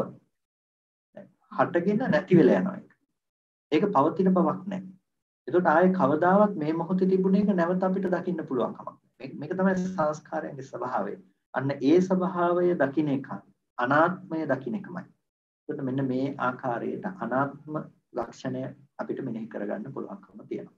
A: හටගෙන නැති වෙලා යනවා. ඒක පවතින බවක් නැහැ. ඒකට ආයේ කවදාවත් මේ මොහොතේ තිබුණ එක නැවත අපිට දකින්න පුළුවන් කමක් නැහැ. මේක තමයි සංස්කාරයන්ගේ ස්වභාවය. අන්න ඒ ස්වභාවය දකින්න එක අනාත්මය දකින්න එකමයි. ඒකට මෙන්න මේ ආකාරයට අනාත්ම ලක්ෂණය අපිට මෙනෙහි කරගන්න පුළුවන්කම තියෙනවා.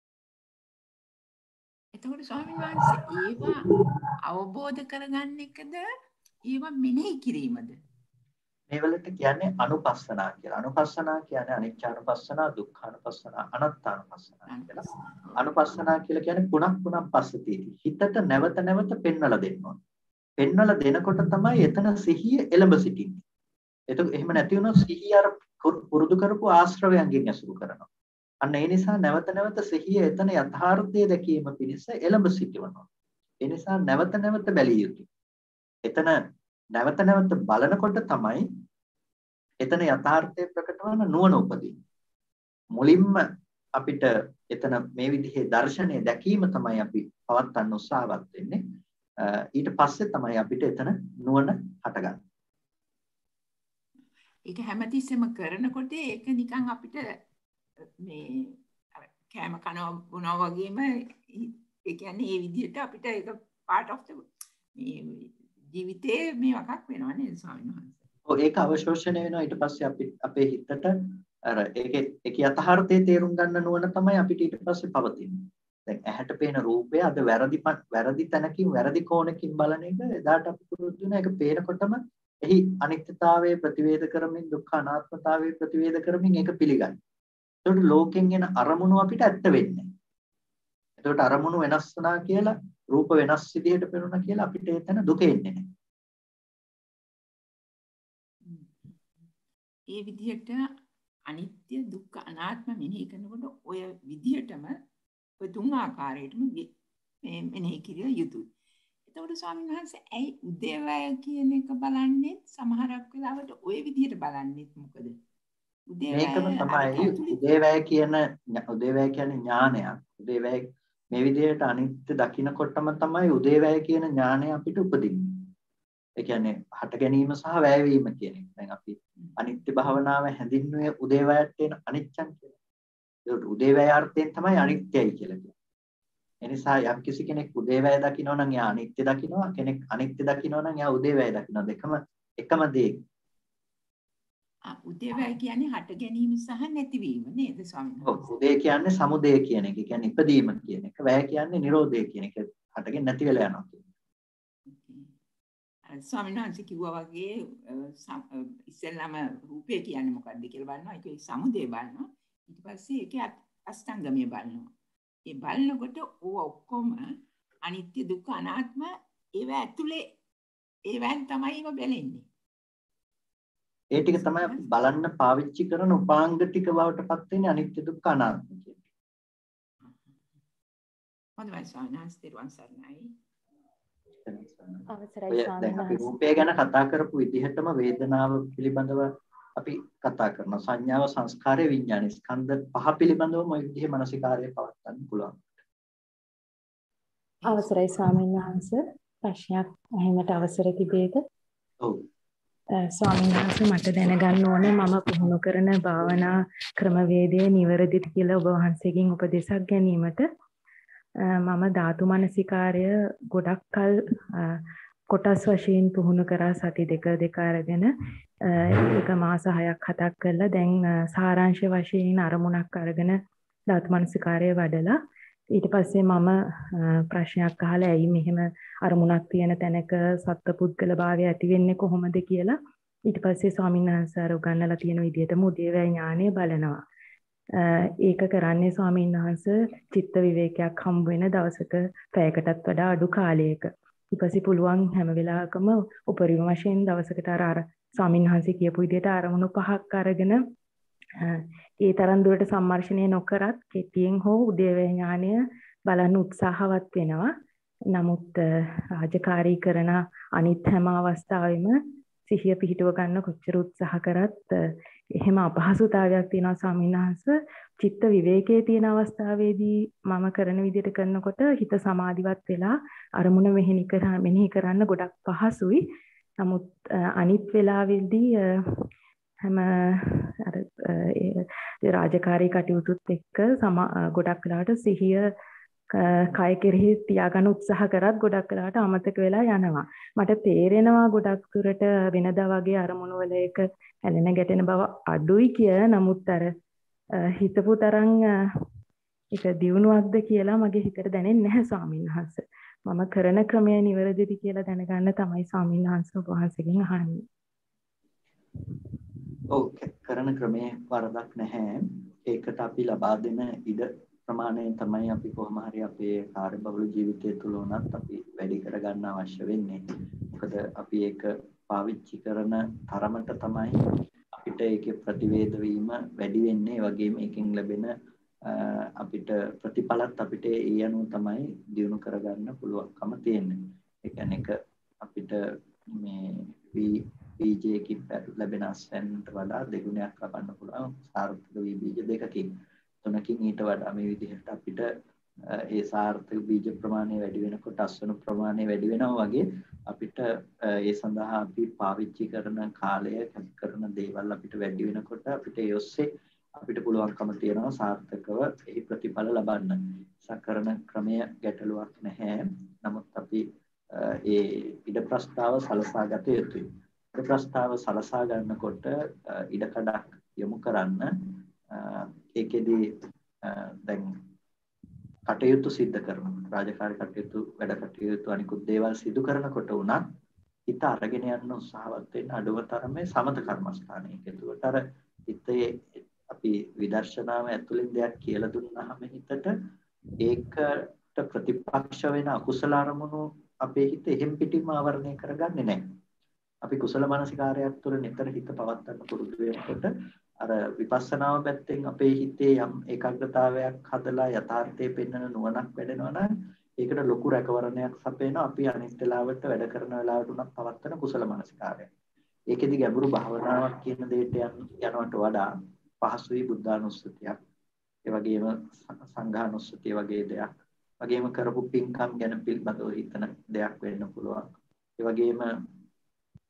E: එතකොට ස්වාමීන් වහන්සේ ඒවා අවබෝධ කරගන්න එකද ඒවා මෙනෙහි කිරීමද?
A: මේවලට කියන්නේ අනුපස්සනා කියලා. අනුපස්සනා කියන්නේ අනිච්චානුපස්සනා, දුක්ඛානුපස්සනා, අනාත්මානුපස්සනා කියලා. අනුපස්සනා කියලා කියන්නේ පුණක් පුණක් පස්සතියි. හිතට නැවත නැවත පෙන්වලා දෙනවා. පෙන්වලා දෙනකොට තමයි එතන සිහිය එළඹ සිටින්නේ. එතකොට එහෙම නැති වුණොත් සිහිය අර පුරුදු කරපු ආශ්‍රවයන්ගෙන් ඇසුරු කරනවා. අන්න ඒ නිසා නැවත නැවත සිහිය එතන යථාර්ථය දැකීම පිණිස එළඹ සිටිනවා. ඒ නිසා නැවත නැවත බැලිය යුතුයි. එතන නැවත නැවත බලනකොට තමයි එතන යථාර්ථය ප්‍රකට වන නුවණ උපදින්නේ. මුලින්ම අපිට එතන මේ විදිහේ දර්ශනය දැකීම තමයි අපි පවත්වන්න උත්සාහවත් වෙන්නේ. ඊට පස්සේ තමයි අපිට එතන නුවණ හටගන්නේ.
E: ඒක හැමතිස්සෙම කරනකොට ඒක නිකන් අපිට මේ කෑම කනවා බොනවා වගේම ඒ කියන්නේ මේ විදිහට අපිට ඒක part of the මේ ජීවිතේ මේ වකක් වෙනවා නේද ස්වාමීන් වහන්සේ?
A: ඔව් ඒක අවශෝෂණය වෙනවා ඊට පස්සේ අපි අපේ හිතට අර ඒකේ ඒක යථාර්ථයේ තේරුම් ගන්න නුවණ තමයි අපිට ඊට පස්සේ පවතින්නේ. දැන් ඇහැට පේන රූපය අද වැරදි වැරදි තැනකින් වැරදි කෝණකින් බලන එක එදාට අපි පුරුදු වෙන එක පේනකොටම එහි අනිත්‍යතාවයේ ප්‍රතිවේද කරමින් දුක්ඛ අනාත්මතාවයේ ප්‍රතිවේද කරමින් ඒක පිළිගන්න. ඒකට ලෝකෙන් එන අරමුණු අපිට ඇත්ත වෙන්නේ. ඒකට අරමුණු වෙනස් වුණා කියලා රූප වෙනස් විදිහට පේනවා කියලා අපිට එතන දුක එන්නේ නැහැ.
E: ඒ විදිහට අනිත්‍ය දුක්ඛ අනාත්ම මෙනෙහි කරනකොට ඔය විදිහටම ඔය තුන් ආකාරයටම මේ මෙනෙහි කිරිය යුතුයි. එතකොට ස්වාමීන් වහන්සේ ඇයි උදේවැය කියන එක බලන්නේ සමහරක් වෙලාවට ඔය විදිහට බලන්නේ මොකද?
A: මේකම තමයි උදේවැය කියන උදේවැය කියන්නේ ඥානයක්. උදේවැය මේ විදිහට අනිත්‍ය දකින්නකොටම තමයි උදේවැය කියන ඥානය අපිට උපදින්නේ. ඒ කියන්නේ හට ගැනීම සහ වැයවීම කියන එක. දැන් අපි අනිත්‍ය භාවනාව හැඳින්වුවේ උදේවැයට තියෙන අනිච්චන් කියලා. ඒක උදේවැයාර්ථයෙන් තමයි අනිත්‍යයි කියලා කියන්නේ. ඒ නිසා යම් කිසි කෙනෙක් උදේවැය දකිනවා නම් එයා අනිත්‍ය දකිනවා, කෙනෙක් අනිත්‍ය දකිනවා නම් එයා උදේවැය දකිනවා. දෙකම එකම දේ.
E: ආ උදේවැය කියන්නේ හට ගැනීම සහ නැතිවීම නේද ස්වාමීන් වහන්සේ?
A: ඔව් උදේ කියන්නේ සමුදය කියන එක. ඒ කියන්නේ ඉපදීම කියන එක. වැය කියන්නේ නිරෝධය කියන එක. හටගෙන නැති වෙලා යනවා කියන එක.
E: ස්වාමීන් වහන්සේ කිව්වා වගේ ඉස්සෙල්ලාම රූපය කියන්නේ මොකක්ද කියලා බලනවා. ඒකේ සමුදය බලනවා. ඊට පස්සේ ඒකේ අෂ්ටාංගමය බලනවා. ඒ බලනකොට ඕව ඔක්කොම අනිත්‍ය දුක්ඛ අනාත්ම ඒව ඇතුලේ ඒවෙන් තමයි ඒව බැලෙන්නේ.
A: ඒ ටික තමයි අපි බලන්න පාවිච්චි කරන උපාංග ටික බවට පත් වෙන්නේ අනිත්‍ය දුක්ඛ අනාත්ම කියන්නේ.
E: හොඳයි ස්වාමීන් වහන්සේ දරුවන් සරණයි.
F: අවසරයි ස්වාමීන්
A: අපි
F: වහන්සේ.
A: රූපය ගැන කතා කරපු විදිහටම වේදනාව පිළිබඳව අපි කතා කරනවා. සංඥාව, සංස්කාරය, විඥාන ස්කන්ධ පහ පිළිබඳව මොයි විදිහේ මානසිකාරය පවත්වන්න පුළුවන්.
F: අවසරයි ස්වාමීන් වහන්සේ. ප්‍රශ්නයක් අහන්නට අවසර තිබේද?
A: ඔව්.
F: ස්වාමීන් වහන්සේ මට දැනගන්න ඕනේ මම පුහුණු කරන භාවනා ක්‍රමවේදයේ නිවැරදිද කියලා ඔබ වහන්සේගෙන් උපදෙසක් ගැනීමට මම ධාතු මනසිකාරය ගොඩක් කල කොටස් වශයෙන් පුහුණු කරා සති දෙක දෙක අරගෙන ඒක මාස හයක් හතක් කරලා දැන් සාරාංශ වශයෙන් අරමුණක් අරගෙන ධාතු මනසිකාරය වඩලා ඊට පස්සේ මම ප්‍රශ්නයක් අහලා ඇයි මෙහෙම අරමුණක් තියෙන තැනක සත්පුද්ගල භාවය ඇති වෙන්නේ කොහොමද කියලා ඊට පස්සේ ස්වාමීන් වහන්සේ උගන්වලා තියෙන විදිහටම උදේවැය ඥානය බලනවා. ඒක කරන්නේ ස්වාමීන් වහන්සේ චිත්ත විවේකයක් හම්බ වෙන දවසක පැයකටත් වඩා අඩු කාලයක. ඊට පස්සේ පුළුවන් හැම වෙලාවකම උපරිම වශයෙන් දවසකට අර අර ස්වාමීන් වහන්සේ කියපු විදිහට අරමුණු පහක් අරගෙන ඒ තරම් දුරට සම්මර්ෂණය නොකරත් කෙටියෙන් හෝ උදේවැය ඥානය බලන්න උත්සාහවත් වෙනවා. නමුත් රාජකාරී කරන අනිත් හැම අවස්ථාවෙම සිහිය පිහිටුව ගන්න කොච්චර උත්සාහ කරත් එහෙම අපහසුතාවයක් තියෙනවා ස්වාමීන් වහන්සේ. චිත්ත විවේකයේ තියෙන අවස්ථාවේදී මම කරන විදිහට කරනකොට හිත සමාධිවත් වෙලා අරමුණ මෙහෙණි කරා මෙනෙහි කරන්න ගොඩක් පහසුයි. නමුත් අනිත් වෙලාවෙදී හැම අර රාජකාරී කටයුතුත් එක්ක ගොඩක් වෙලාවට සිහිය කය කෙරෙහි තියාගන්න උත්සාහ කරත් ගොඩක් වෙලාවට අමතක වෙලා යනවා. මට තේරෙනවා ගොඩක් දුරට වෙනදා වගේ අරමුණු වල එක ඇලෙන ගැටෙන බව අඩුයි කියලා. නමුත් අර හිතපු තරම් ඒක දියුණුවක්ද කියලා මගේ හිතට දැනෙන්නේ නැහැ ස්වාමීන් වහන්සේ. මම කරන ක්‍රමය නිවැරදිද කියලා දැනගන්න තමයි ස්වාමීන් වහන්සේ ඔබ වහන්සේගෙන් අහන්නේ.
A: ඔව් කරන ක්‍රමේ වරදක් නැහැ. ඒකට අපි ලබා දෙන ඉඩ ප්‍රමාණය තමයි අපි කොහොම හරි අපේ කාර්යබහුල ජීවිතය තුළ උනත් අපි වැඩි කරගන්න අවශ්‍ය වෙන්නේ. මොකද අපි ඒක පාවිච්චි කරන තරමට තමයි අපිට ඒකේ ප්‍රතිවේද වීම වැඩි වෙන්නේ. ඒ වගේම ඒකෙන් ලැබෙන අපිට ප්‍රතිඵලත් අපිට ඒ අනුව තමයි දියුණු කරගන්න පුළුවන්කම තියෙන්නේ. ඒ කියන්නේ එක අපිට මේ බීජයකින් ලැබෙන අස්වැන්නට වඩා දෙගුණයක් ලබන්න පුළුවන් සාර්ථක වී බීජ දෙකකින්. තුනකින් ඊට වඩා මේ විදිහට අපිට ඒ සාර්ථක බීජ ප්‍රමාණය වැඩි වෙනකොට අස්වනු ප්‍රමාණය වැඩි වෙනවා වගේ අපිට ඒ සඳහා අපි පාවිච්චි කරන කාලය කරන දේවල් අපිට වැඩි වෙනකොට අපිට ඒ ඔස්සේ අපිට පුළුවන්කම තියෙනවා සාර්ථකව එහි ප්‍රතිඵල ලබන්න. සකරන ක්‍රමය ගැටලුවක් නැහැ. නමුත් අපි ඒ ඉඩ ප්‍රස්තාව සලසා ගත යුතුයි. ඉඩ ප්‍රස්තාව සලසා ගන්නකොට ඉඩකඩක් යොමු කරන්න ඒකෙදී දැන් කටයුතු සිද්ධ කරනවා. රාජකාරී කටයුතු වැඩ කටයුතු අනිකුත් දේවල් සිදු කරනකොට උනත් හිත අරගෙන යන්න උත්සාහවත් වෙන්න අඩුම තරමේ සමත කර්මස්ථානයක. ඒකට අර හිතේ අපි විදර්ශනාව ඇතුළෙන් දෙයක් කියලා දුන්නාම හිතට ඒකට ප්‍රතිපක්ෂ වෙන අකුසල අරමුණු අපේ හිත එහෙම් පිටින්ම ආවරණය කරගන්නේ නැහැ. අපි කුසල මානසිකාරයක් තුළ නිතර හිත පවත්වන්න පුරුදු වෙනකොට අර විපස්සනාව පැත්තෙන් අපේ හිතේ යම් ඒකාග්‍රතාවයක් හදලා යථාර්ථයේ පෙන්වන නුවණක් වැඩෙනවා නම් ඒකට ලොකු රැකවරණයක් සපේනවා. අපි අනිත් වෙලාවට වැඩ කරන වෙලාවට උනත් පවත්වන කුසල මානසිකාරය. ඒකෙදි ගැඹුරු භාවනාවක් කියන දෙයට යනවට වඩා පහසුයි බුද්ධානුස්සතියක්. ඒ වගේම සංඝානුස්සතිය වගේ දෙයක්. වගේම කරපු පින්කම් ගැන පිළිබඳව හිතන දෙයක් වෙන්න පුළුවන්. ඒ වගේම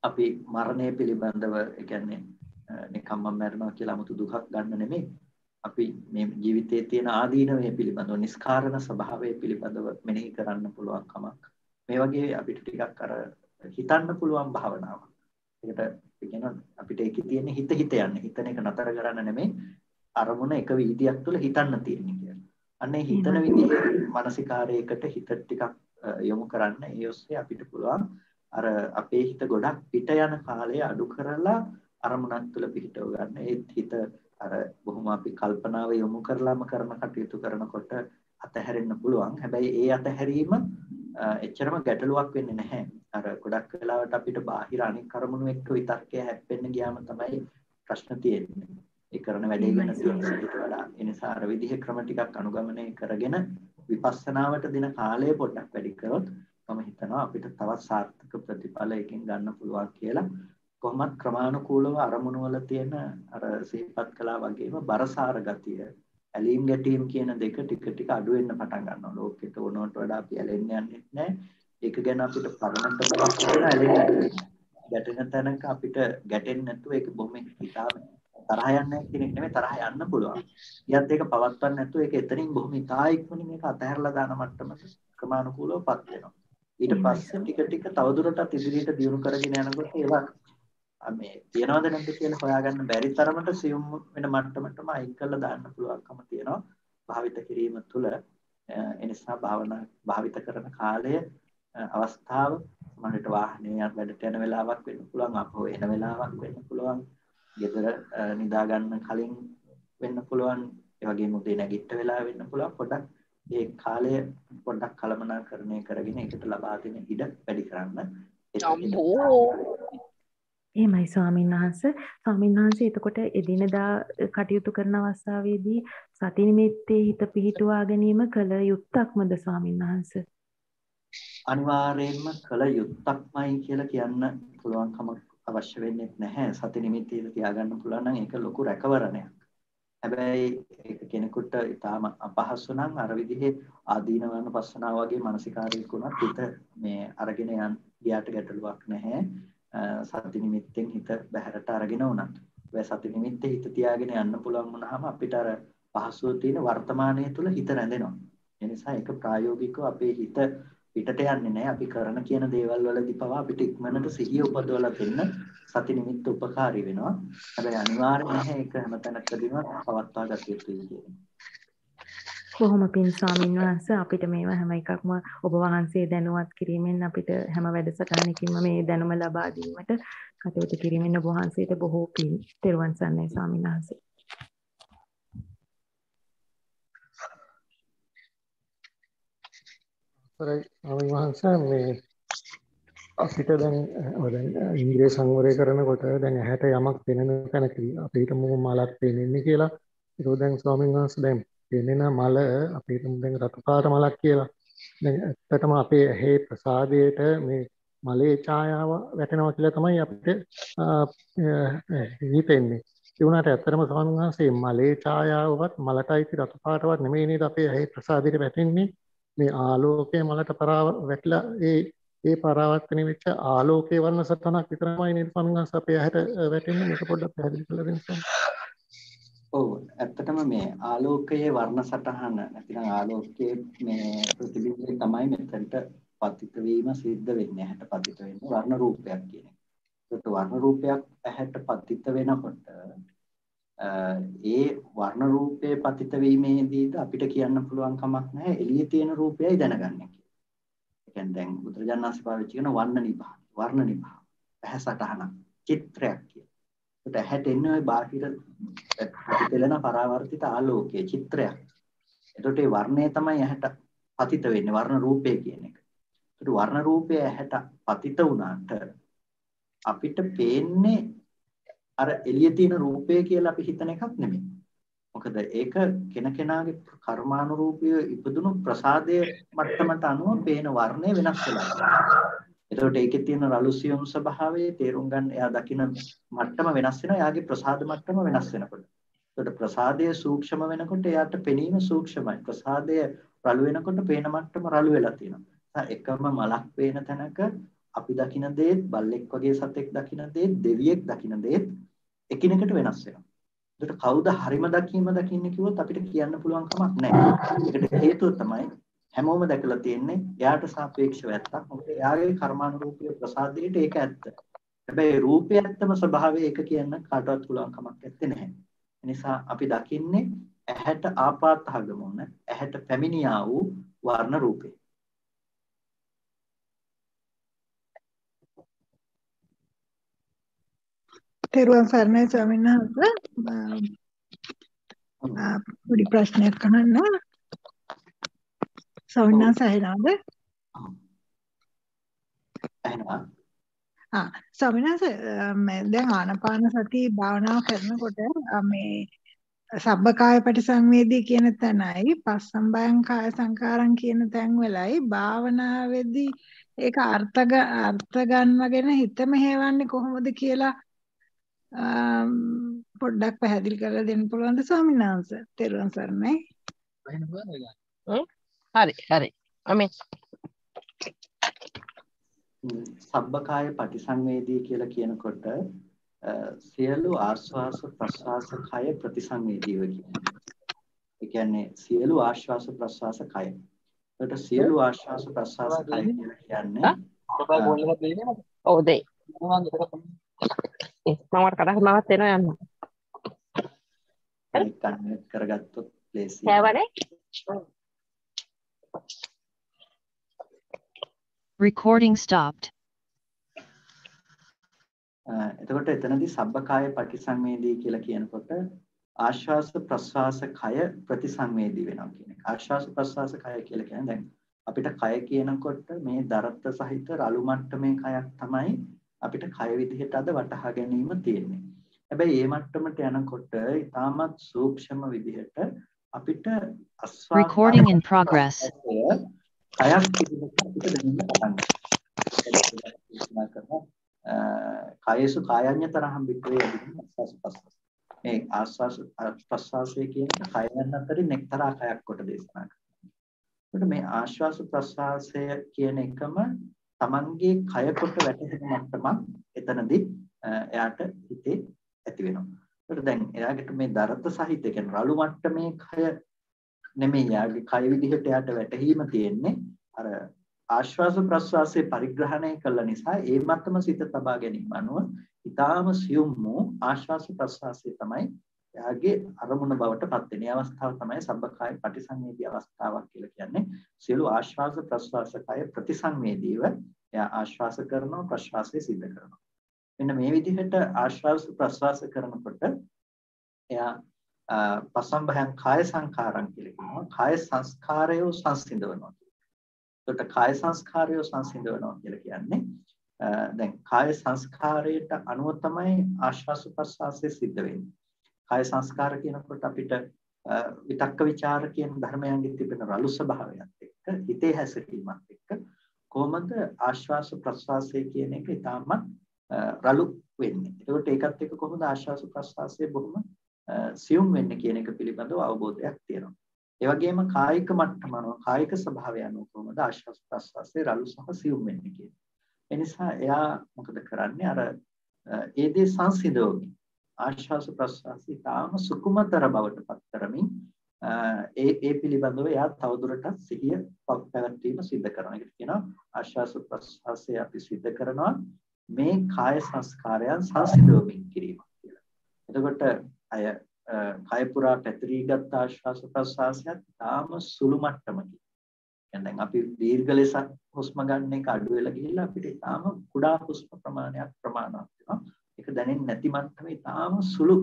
A: අපි මරණය පිළිබඳව ඒ කියන්නේ නිකම්ම මරනවා කියලා 아무තු දුකක් ගන්න නෙමෙයි. අපි මේ ජීවිතයේ තියෙන ආදීනවය පිළිබඳව නිස්කාරණ ස්වභාවය පිළිබඳව මෙනෙහි කරන්න පුළුවන් කමක්. මේ වගේ අපිට ටිකක් අර හිතන්න පුළුවන් භාවනාවක්. ඒකට කියනවා අපිට ඒකේ තියෙන හිත හිත යන්නේ. හිතන එක නතර කරන්න නෙමෙයි. අරමුණ එක වීදියක් තුළ හිතන්න තියෙන්නේ කියලා. අන්නේ හිතන විදිහේ මානසිකාරයකට හිත ටිකක් යොමු කරන්න. ඒ ඔස්සේ අපිට පුළුවන් අර අපේ හිත ගොඩක් පිට යන කාලය අඩු කරලා අරමුණක් තුළ පිහිටව ගන්න. ඒත් හිත අර බොහොම අපි කල්පනාව යොමු කරලාම කරන කටයුතු කරනකොට අතහැරෙන්න පුළුවන්. හැබැයි ඒ අතහැරීම එච්චරම ගැටලුවක් වෙන්නේ නැහැ. අර ගොඩක් වෙලාවට අපිට බාහිර අනික් කර්මණු එක්ක විතර්කය හැප්පෙන්න ගියාම තමයි ප්‍රශ්න තියෙන්නේ. ඒ කරන වැඩේ ගැන සිහියට වඩා. ඒ නිසා අර විදිහේ ක්‍රම ටිකක් අනුගමනය කරගෙන විපස්සනාවට දෙන කාලය පොඩ්ඩක් වැඩි කරොත් මම හිතනවා අපිට තවත් සාර්ථක ප්‍රතිඵල එකකින් ගන්න පුළුවන් කියලා. කොහොමත් ක්‍රමානුකූලව අරමුණු වල තියෙන අර සිහිපත් කළා වගේම බරසාර ගතිය ඇලීම් ගැටීම් කියන දෙක ටික ටික අඩු වෙන්න පටන් ගන්නවා. ලෝකෙට ඕනවට වඩා අපි ඇලෙන්න යන්නේ නැහැ. ඒක ගැන අපිට පරණත බවක් තියෙන ඇලෙන්න. ගැටෙන තැනක අපිට ගැටෙන්නේ නැතුව ඒක බොහොම හිතාම තරහ යන්නේ කෙනෙක් නෙමෙයි තරහ යන්න පුළුවන්. ඊයත් ඒක පවත්වන්න නැතුව ඒක එතනින් බොහොම ඉතා ඉක්මනින් මේක අතහැරලා දාන මට්ටමට ක්‍රමානුකූලවපත් වෙනවා. ඊට පස්සේ ටික ටික තවදුරටත් ඉදිරියට දියුණු කරගෙන යනකොට ඒවා මේ තියනවද නැද්ද කියලා හොයාගන්න බැරි තරමට සියුම් වෙන මට්ටමටම අයින් කරලා දාන්න පුළුවන්කම තියෙනවා භාවිත කිරීම තුළ. ඒ නිසා භාවනා භාවිත කරන කාලය අවස්ථාව සමහරවිට වාහනේ වැඩට යන වෙලාවක් වෙන්න පුළුවන්, අපෝ එන වෙලාවක් වෙන්න පුළුවන්, ගෙදර නිදා ගන්න කලින් වෙන්න පුළුවන්, ඒ වගේම උදේ නැගිට වෙලා වෙන්න පුළුවන්. පොඩ්ඩක් ඒ කාලය පොඩ්ඩක් කළමනාකරණය කරගෙන ඒකට ලබා දෙන ඉඩ වැඩි කරන්න.
F: එහෙමයි ස්වාමීන් වහන්සේ. ස්වාමීන් වහන්සේ එතකොට එදිනදා කටයුතු කරන අවස්ථාවේදී සති නිමිත්තේ හිත පිහිටුවා ගැනීම කළ යුත්තක්මද ස්වාමීන් වහන්සේ?
A: අනිවාර්යයෙන්ම කළ යුත්තක්මයි කියලා කියන්න පුළුවන් කමක් අවශ්‍ය වෙන්නේ නැහැ. සති නිමිත්තේ තියාගන්න පුළුවන් නම් ඒක ලොකු රැකවරණයක්. හැබැයි ඒක කෙනෙකුට ඊටාම අපහසු නම් අර විදිහේ ආදීනවන පස්සනාව වගේ මානසිකාරයක උනත් හිත මේ අරගෙන යන ගියාට ගැටලුවක් නැහැ. සති නිමිත්තෙන් හිත බහැරට අරගෙන උනත්. ඒ සති නිමිත්තේ හිත තියාගෙන යන්න පුළුවන් වුණාම අපිට අර පහසුව තියෙන වර්තමානයේ තුල හිත රැඳෙනවා. ඒ නිසා ඒක ප්‍රායෝගිකව අපේ හිත පිටට යන්නේ නැහැ. අපි කරන කියන දේවල් වලදී පවා අපිට ඉක්මනට සිහිය උපදවලා දෙන්න සති නිමිත්ත උපකාරී වෙනවා. හැබැයි අනිවාර්ය නැහැ ඒක හැමතැනකදීම පවත්වා ගත යුතුයි කියන්නේ.
F: කොහොම පින් ස්වාමීන් වහන්සේ අපිට මේවා හැම එකක්ම ඔබ වහන්සේ දැනුවත් කිරීමෙන් අපිට හැම වැඩසටහනකින්ම මේ දැනුම ලබා දීමට කටයුතු කිරීමෙන් ඔබ වහන්සේට බොහෝ පින්. තෙරුවන් සරණයි ස්වාමීන් වහන්සේ.
G: ස්වාමීන් වහන්සේ මේ අපිට දැන් දැන් ඉන්ද්‍රිය සංවරය කරනකොට දැන් ඇහැට යමක් පෙනෙන තැනකදී අපිට මොකක් මලක් පෙනෙන්නේ කියලා. ඒක දැන් ස්වාමීන් වහන්සේ දැන් පෙනෙන මල අපිට දැන් රතු පාට මලක් කියලා. දැන් ඇත්තටම අපේ ඇහි ප්‍රසාදයට මේ මලේ ඡායාව වැටෙනවා කියලා තමයි අපිට හිතෙන්නේ. ඒ වුණාට ඇත්තටම ස්වාමීන් වහන්සේ මලේ ඡායාවවත් මලටයි රතු පාටවත් නෙමෙයි නේද අපේ ඇහි ප්‍රසාදයට වැටෙන්නේ. මේ ආලෝකයේ මලට පරාව වැටලා ඒ ඒ පරාවර්තන වෙච්ච ආලෝකයේ වර්ණ සටහනක් විතරමයි නේද ස්වාමීන් වහන්සේ අපේ ඇහැට වැටෙන්නේ. මේක පොඩ්ඩක් පැහැදිලි කරලා දෙන්න.
A: ඔව් ඇත්තටම මේ ආලෝකයේ වර්ණ සටහන නැතිනම් ආලෝකයේ මේ ප්‍රතිබිම්බය තමයි මෙතනට පතිත වීම සිද්ධ වෙන්නේ. ඇහැට පතිත වෙන්නේ වර්ණ රූපයක් කියන එක. ඒකට වර්ණ රූපයක් ඇහැට පතිත වෙනකොට ඒ වර්ණ රූපයේ පතිත වීමේදීද අපිට කියන්න පුළුවන් කමක් නැහැ එළියේ තියෙන රූපයයි දැනගන්නේ කියලා. ඒ කියන්නේ දැන් බුදුරජාණන් වහන්සේ පාවිච්චි කරන වර්ණ නිභා, වර්ණ නිභා, ඇහැ සටහන, චිත්‍රයක් කියලා. ඒකට ඇහැට එන්නේ ওই බාහිර ප්‍රතිපලන පරාවර්තිත ආලෝකයේ චිත්‍රයක්. එතකොට ඒ වර්ණය තමයි ඇහැට පතිත වෙන්නේ වර්ණ රූපය කියන එක. ඒකට වර්ණ රූපය ඇහැට පතිත වුණාට අපිට පේන්නේ අර එළියේ තියෙන රූපය කියලා අපි හිතන එකක් නෙමෙයි. මොකද ඒක කෙනකෙනාගේ කර්මානුරූපීව ඉපදුණු ප්‍රසාදයේ මට්ටමට අනුව පේන වර්ණය වෙනස් වෙනවා. එතකොට ඒකේ තියෙන රළු සියුම් ස්වභාවය තේරුම් ගන්න එයා දකින මට්ටම වෙනස් වෙනවා. එයාගේ ප්‍රසාද මට්ටම වෙනස් වෙනකොට. එතකොට ප්‍රසාදය සූක්ෂම වෙනකොට එයාට පෙනීම සූක්ෂමයි. ප්‍රසාදය රළු වෙනකොට පේන මට්ටම රළු වෙලා තියෙනවා. එකම මලක් පේන තැනක අපි දකින දේත් බල්ලෙක් වගේ සතෙක් දකින දේත් දෙවියෙක් දකින දේත් එකිනෙකට වෙනස් වෙනවා. ඒකට කවුද හරිම දකීම දකින්නේ කිව්වොත් අපිට කියන්න පුළුවන් කමක් නැහැ. ඒකට හේතුව තමයි හැමෝම දැකලා තියෙන්නේ එයාට සාපේක්ෂව ඇත්තක්. මොකද එයාගේ කර්මානුරූපී ප්‍රසාදයට ඒක ඇත්ත. හැබැයි රූපය ඇත්තම ස්වභාවය ඒක කියන්න කාටවත් පුළුවන් කමක් නැත්තේ නැහැ. ඒ නිසා අපි දකින්නේ ඇහැට ආපාතහගමන ඇහැට පැමිණියා වූ වර්ණ රූපේ.
H: තෙරුවන් සරණයි ස්වාමීන් වහන්සේ. පොඩි ප්‍රශ්නයක් අහන්න. ස්වාමීන් වහන්සේ ඇහෙනවද?
A: ඇහෙනවා.
H: ආ ස්වාමීන් වහන්සේ මේ දැන් ආනාපාන සති භාවනාව කරනකොට මේ සබ්බකාය පටිසංවේදී කියන තැනයි පස්සම්බයං කාය සංකාරං කියන තැන් වලයි භාවනාවේදී ඒක අර්ථ අර්ථ ගන්නගෙන හිත මෙහෙවන්නේ කොහොමද කියලා පොඩ්ඩක් පැහැදිලි කරලා දෙන්න පුළුවන්ද ස්වාමීන් වහන්සේ? තෙරුවන් සරණයි.
I: හරි හරි. අමේ
A: සබ්බකාය පටිසංවේදී කියලා කියනකොට සියලු ආශ්වාස ප්‍රශ්වාස කය ප්‍රතිසංවේදීව කියන්නේ. ඒ කියන්නේ සියලු ආශ්වාස ප්‍රශ්වාස කය. ඒකට සියලු ආශ්වාස ප්‍රශ්වාස කය කියලා කියන්නේ
I: ඔව් දෙයි. මම කතා කරනවත් වෙනවා යන්න.
A: හරි කන්නේට් කරගත්තොත් ප්ලේස් එක.
I: හැවනේ.
J: Recording stopped.
A: එතකොට එතනදී සබ්බකාය පටිසංවේදී කියලා කියනකොට ආශ්වාස ප්‍රශ්වාස කය ප්‍රතිසංවේදී වෙනවා කියන එක. ආශ්වාස ප්‍රශ්වාස කය කියලා කියන්නේ දැන් අපිට කය කියනකොට මේ දරත්ත සහිත රළු මට්ටමේ කයක් තමයි අපිට කය විදිහට අද වටහා ගැනීම තියෙන්නේ. හැබැයි මේ මට්ටමට යනකොට ඉතාමත් සූක්ෂම විදිහට අපිට අස්වාස්
J: Recording in progress.
A: කයක් පිළිබඳව අපිට දැනෙන්න පටන් ගන්නවා. කායසු කායඤ්ඤතරහම් වික්‍රේ ආස්වාස් ප්‍රස්වාස. මේ ආස්වාස් ප්‍රස්වාසයේ කියන කයයන් අතරින් එක්තරා කයක් කොට දේශනා කරනවා. ඒකට මේ ආශ්වාස ප්‍රස්වාසය කියන එකම තමන්ගේ කය කොට වැටෙන මට්ටමක් එතනදී එයාට හිතේ ඇති වෙනවා. ඒකට දැන් එයාට මේ දරත සහිත කියන රළු මට්ටමේ කය නෙමෙයි එයාගේ කය විදිහට එයාට වැටහීම තියෙන්නේ අර ආශ්වාස ප්‍රශ්වාසයේ පරිග්‍රහණය කළ නිසා ඒ මතම සිත තබා ගැනීම අනුව ඊටාම සියුම් වූ ආශ්වාස ප්‍රශ්වාසයේ තමයි එයාගේ අරමුණ බවට පත් වෙන. මේ අවස්ථාව තමයි සබ්බකාය පටිසංවේදී අවස්ථාවක් කියලා කියන්නේ. සියලු ආශ්වාස ප්‍රශ්වාස කය ප්‍රතිසංවේදීව එයා ආශ්වාස කරනවා ප්‍රශ්වාසය සිද්ධ කරනවා. මෙන්න මේ විදිහට ආශ්වාස ප්‍රශ්වාස කරනකොට එයා පසම්බයං කාය සංකාරං කියලා කියනවා. කාය සංස්කාරය සංසිඳවනවා. ඒකට කාය සංස්කාරය සංසිඳවනවා කියලා කියන්නේ දැන් කාය සංස්කාරයට අනුව තමයි ආශ්වාස ප්‍රශ්වාසය සිද්ධ වෙන්නේ. කාය සංස්කාර කියනකොට අපිට විතක්ක ਵਿਚාර කියන ධර්මයන්ගේ තිබෙන රළු ස්වභාවයත් එක්ක හිතේ හැසිරීමත් එක්ක කොහොමද ආශ්වාස ප්‍රශ්වාසය කියන එක ඊටමත් රළු වෙන්නේ. ඒකට ඒකත් එක්ක කොහොමද ආශ්වාස ප්‍රශ්වාසය බොහොම සියුම් වෙන්නේ කියන එක පිළිබඳව අවබෝධයක් තියෙනවා. ඒ වගේම කායික මට්ටම අනුව කායික ස්වභාවය අනුව කොහොමද ආශ්වාස ප්‍රශ්වාසයේ රළු සහ සියුම් වෙන්නේ කියන්නේ. ඒ නිසා එයා මොකද කරන්නේ අර ඒ දේ සංසිඳවමින් ආශ්වාස ප්‍රශ්වාසය තාම සුකුමතර බවට පත් කරමින් ඒ ඒ පිළිබඳව එයා තවදුරටත් සිහිය පැවැත්වීම සිද්ධ කරනවා. ඒකට කියනවා ආශ්වාස ප්‍රශ්වාසය අපි සිද්ධ කරනවා මේ කාය සංස්කාරයන් සංසිඳවමින් කිරීම කියලා. එතකොට අය කය පුරා පැතිරීගත් ආශ්වාස ප්‍රශ්වාසයත් තාම සුළු මට්ටමකින්. يعني දැන් අපි දීර්ඝ ලෙස හුස්ම ගන්න එක අඩු වෙලා ගිහිල්ලා අපිට තාම කුඩා හුස්ම ප්‍රමාණයක් ප්‍රමාණවත් වෙනවා. ඒක දැනෙන්නේ නැති මට්ටමේ තාම සුළු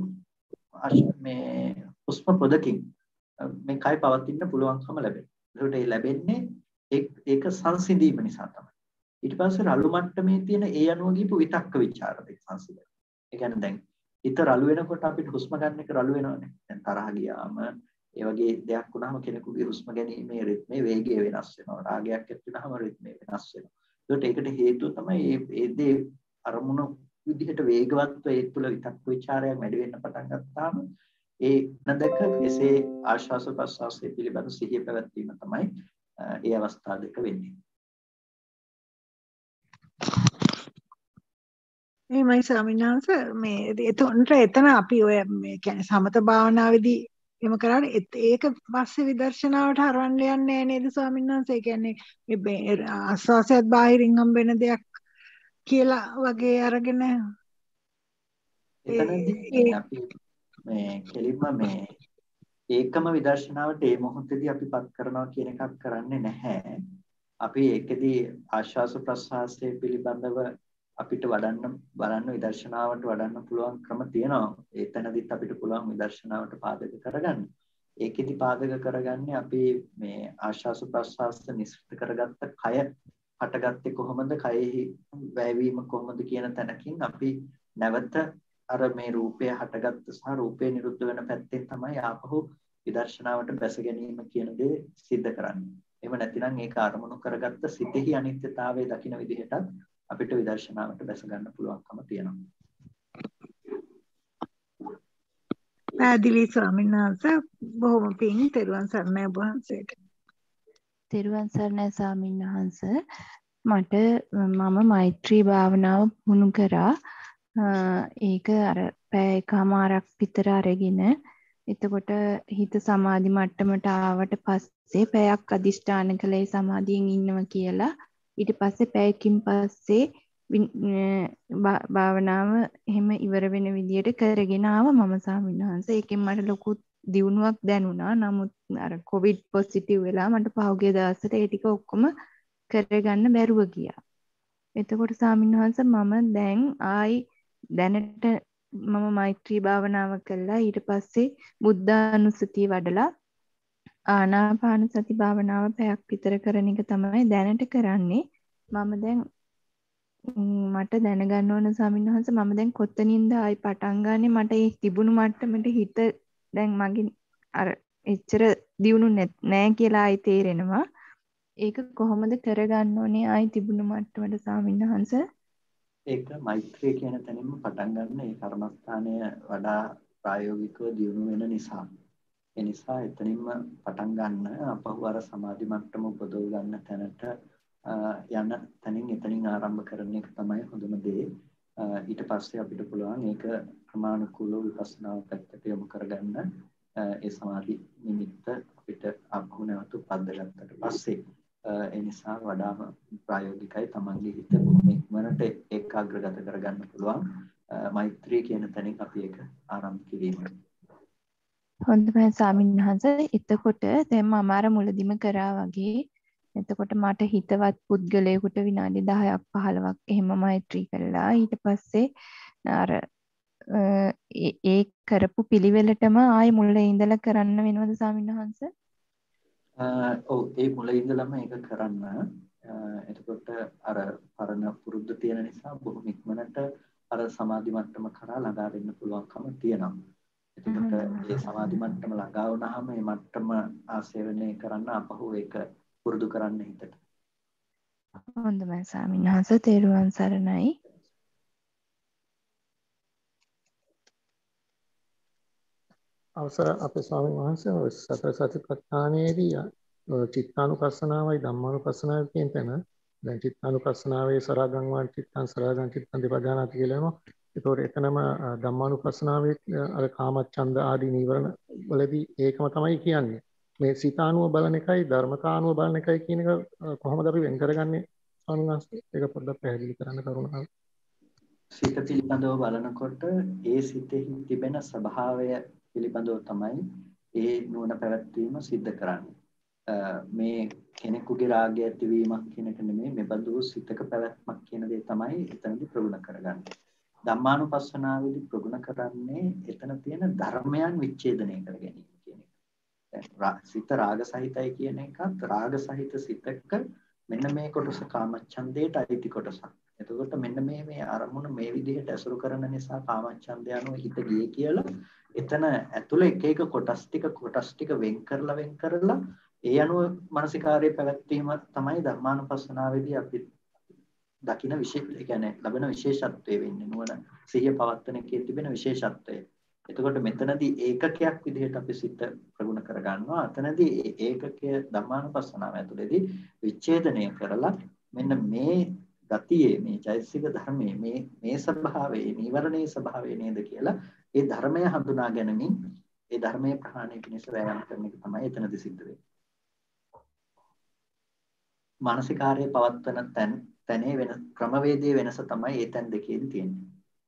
A: මේ හුස්ම පොදකින් මේ කය පවතින්න පුළුවන්කම ලැබෙනවා. ඒකට ඒ ලැබෙන්නේ ඒක සංසිඳීම නිසා තමයි. ඊට පස්සේ රළු මට්ටමේ තියෙන ඒ අනුව ගිහපු විතක්ක ਵਿਚාර දෙක සංසිඳනවා. ඒ කියන්නේ දැන් හිත රළු වෙනකොට අපිට හුස්ම ගන්න එක රළු වෙනවනේ. දැන් තරහ ගියාම ඒ වගේ දෙයක් වුණාම කෙනෙකුගේ හුස්ම ගැනීමේ රිද්මේ වේගය වෙනස් වෙනවා. රාගයක් ඇති වෙනහම රිද්මේ වෙනස් වෙනවා. ඒකට ඒකට හේතුව තමයි මේ මේ දේ අරමුණු විදිහට වේගවත්ව ඒ තුළ විතක්ක ਵਿਚාරයක් වැඩි වෙන්න පටන් ගත්තාම ඒ නදක එසේ ආශ්වාස ප්‍රශ්වාසයේ පිළිබඳ සිහිය පැවැත්වීම තමයි ඒ අවස්ථා දෙක වෙන්නේ.
H: එහෙමයි ස්වාමීන් වහන්සේ මේ එතකොට එතන අපි ඔය මේ කියන්නේ සමත භාවනාවේදී එහෙම කරාට ඒක පස්සේ විදර්ශනාවට හරවන්න යන්නේ නැහැ නේද ස්වාමීන් වහන්සේ? ඒ කියන්නේ මේ ආස්වාසයත් බාහිරින් හම්බෙන දෙයක් කියලා වගේ අරගෙන
A: එතනදී අපි මේ කෙලින්ම මේ ඒකම විදර්ශනාවට ඒ මොහොතේදී අපිපත් කරනවා කියන එකක් කරන්නේ නැහැ. අපි ඒකෙදී ආශ්වාස ප්‍රශ්වාසයේ පිළිබඳව අපිට වඩන්න බලන්න විදර්ශනාවට වඩන්න පුළුවන් ක්‍රම තියෙනවා. ඒතනදිත් අපිට පුළුවන් විදර්ශනාවට පාදක කරගන්න. ඒකෙදි පාදක කරගන්නේ අපි මේ ආශ්වාස ප්‍රශ්වාස නිශ්චිත කරගත්ත කය හටගත්තේ කොහොමද? කයෙහි වැයවීම කොහොමද කියන තැනකින් අපි නැවත අර මේ රූපය හටගත්ත සහ රූපය නිරුද්ධ වෙන පැත්තෙන් තමයි ආපහු විදර්ශනාවට බැස ගැනීම කියන දේ सिद्ध කරන්නේ. එහෙම නැතිනම් ඒක අරමුණු කරගත්ත සිතෙහි අනිත්‍යතාවය දකින විදිහටත් අපිට විදර්ශනාවට බැස ගන්න පුළුවන්කම තියෙනවා.
H: පැහැදිලි ස්වාමීන් වහන්සේ බොහොම පිං තෙරුවන් සරණයි ඔබ වහන්සේට.
F: තෙරුවන් සරණයි ස්වාමීන් වහන්සේ. මට මම මෛත්‍රී භාවනාව පුහුණු කරා. ඒක අර පැය එකමාරක් විතර අරගෙන එතකොට හිත සමාධි මට්ටමට ආවට පස්සේ පැයක් අදිෂ්ඨාන කළේ සමාධියෙන් ඉන්නවා කියලා ඊට පස්සේ පැයකින් පස්සේ භාවනාව එහෙම ඉවර වෙන විදියට කරගෙන ආවා මම ස්වාමීන් වහන්සේ. ඒකෙන් මට ලොකු දියුණුවක් දැනුණා. නමුත් අර කොවිඩ් පොසිටිව් වෙලා මට පහුගිය දවස්වල ඒ ටික ඔක්කොම කරගන්න බැරුව ගියා. එතකොට ස්වාමීන් වහන්සේ මම දැන් ආයි දැනට මම මෛත්‍රී භාවනාව කළා. ඊට පස්සේ බුද්ධානුස්සතිය වඩලා ආනාපාන සති භාවනාව පැයක් විතර කරන එක තමයි දැනට කරන්නේ. මම දැන් මට දැනගන්න ඕන ස්වාමීන් වහන්සේ මම දැන් කොතනින්ද ආයි පටන් ගන්නෙ? මට ඒ තිබුණු මට්ටමට හිත දැන් මගින් අර එච්චර දියුණු නෑ කියලා ආයි තේරෙනවා. ඒක කොහොමද කරගන්න ඕනේ ආයි තිබුණු මට්ටමට ස්වාමීන් වහන්සේ?
A: ඒක මෛත්‍රිය කියන තැනින්ම පටන් ගන්න ඒ කර්මස්ථානය වඩා ප්‍රායෝගිකව දියුණු වෙන නිසා. ඒ නිසා එතනින්ම පටන් ගන්න අපහු අර සමාධි මට්ටම උපදව ගන්න තැනට යන තැනින් එතනින් ආරම්භ කරන එක තමයි හොඳම දේ. ඊට පස්සේ අපිට පුළුවන් ඒක ක්‍රමානුකූලව විපස්සනා පැත්තට යොමු කරගන්න. ඒ සමාධි නිමිත්ත අපිට අපහු නැවත උපද්දගත්තට පස්සේ ඒ නිසා වඩාම ප්‍රායෝගිකයි. තමන්ගේ හිත බොහොම ඉක්මනට ඒකාග්‍රගත කරගන්න පුළුවන් මෛත්‍රී කියන තැනින් අපි ඒක ආරම්භ කිරීම.
F: හොඳයි ස්වාමීන් වහන්සේ. එතකොට දැන් මම අර මුලදිම කරා වගේ එතකොට මට හිතවත් පුද්ගලයෙකුට විනාඩි දහයක් පහළොවක් එහෙම මෛත්‍රී කළා. ඊට පස්සේ අර ඒ කරපු පිළිවෙලටම ආයෙ මුලින් ඉඳලා කරන්න වෙනවද ස්වාමීන් වහන්සේ?
A: ඔව් ඒ මුලින් ඉඳලම ඒක කරන්න. එතකොට අර පරණ පුරුද්ද තියෙන නිසා බොහොම ඉක්මනට අර සමාධි මට්ටම කරා ළඟා වෙන්න පුළුවන්කම තියෙනවා. එතකොට ඒ සමාධි මට්ටම ළඟා වුණාම මේ මට්ටම ආසේවනය කරන්න අපහු ඒක පුරුදු කරන්න හිතට.
F: හොඳයි ස්වාමීන් වහන්සේ තෙරුවන් සරණයි.
G: අවසර අපේ ස්වාමීන් වහන්සේ ඔය සතර සතිපට්ඨානයේදී චිත්තානුපස්සනාවයි ධම්මානුපස්සනාවයි කියන තැන දැන් චිත්තානුපස්සනාවේ සරාගං වාන් චිත්තං සරාගං චිත්තං දෙපදානාති කියලා එනවා. ඒතකොට එතනම ධම්මානුපස්සනාවේ අර කාමච්ඡන්ද ආදී නීවරණ වලදී ඒකම තමයි කියන්නේ. මේ සිතානුව බලන එකයි ධර්මතානුව බලන එකයි කියන එක කොහොමද අපි වෙන් කරගන්නේ ස්වාමීන් වහන්සේ? ඒක පොඩ්ඩක් පැහැදිලි කරන්න කරුණාව.
A: සිත පිළිබඳව බලනකොට ඒ සිතෙහි තිබෙන ස්වභාවය පිළිබඳව තමයි ඒ නුවණ පැවැත්වීම සිද්ධ කරන්නේ. මේ කෙනෙකුගේ රාගය ඇතිවීමක් කියන එක නෙමෙයි මෙබඳු සිතක පැවැත්මක් කියන දේ තමයි එතනදී ප්‍රගුණ කරගන්නේ. ධම්මානුපස්සනාවේදී ප්‍රගුණ කරන්නේ එතන තියෙන ධර්මයන් විච්ඡේදනය කර ගැනීම කියන එක. සිත රාග සහිතයි කියන එකත් රාග සහිත සිතක මෙන්න මේ කොටස කාමච්ඡන්දයට අයිති කොටසක්. එතකොට මෙන්න මේ මේ අරමුණ මේ විදිහට ඇසුරු කරන නිසා කාමච්ඡන්දය අනුව හිත ගියේ කියලා එතන ඇතුළේ එක එක කොටස් ටික කොටස් ටික වෙන් කරලා වෙන් කරලා ඒ අනුව මානසිකාර්යය පැවැත්වීම තමයි ධර්මානුපස්සනාවේදී අපි දකින විශේෂ ඒ කියන්නේ ලබන විශේෂත්වය වෙන්නේ නුවණ සිහිය පවත්තන එකේ තිබෙන විශේෂත්වය. එතකොට මෙතනදී ඒකකයක් විදිහට අපි සිත ප්‍රගුණ කර ගන්නවා. අතනදී ඒ ඒකකය ධර්මානුපස්සනාව ඇතුළේදී විච්ඡේදනය කරලා මෙන්න මේ ගතියේ මේ චෛතසික ධර්මයේ මේ මේ ස්වභාවයේ නීවරණයේ ස්වභාවය නේද කියලා ඒ ධර්මය හඳුනා ගැනීමෙන් ඒ ධර්මයේ ප්‍රහාණය පිණිස වෑයම් කරන එක තමයි එතනදී සිද්ධ වෙන්නේ. මානසිකාර්යය පවත්වන තැන් තැනේ වෙන ක්‍රමවේදයේ වෙනස තමයි ඒ තැන් දෙකේදී තියෙන්නේ.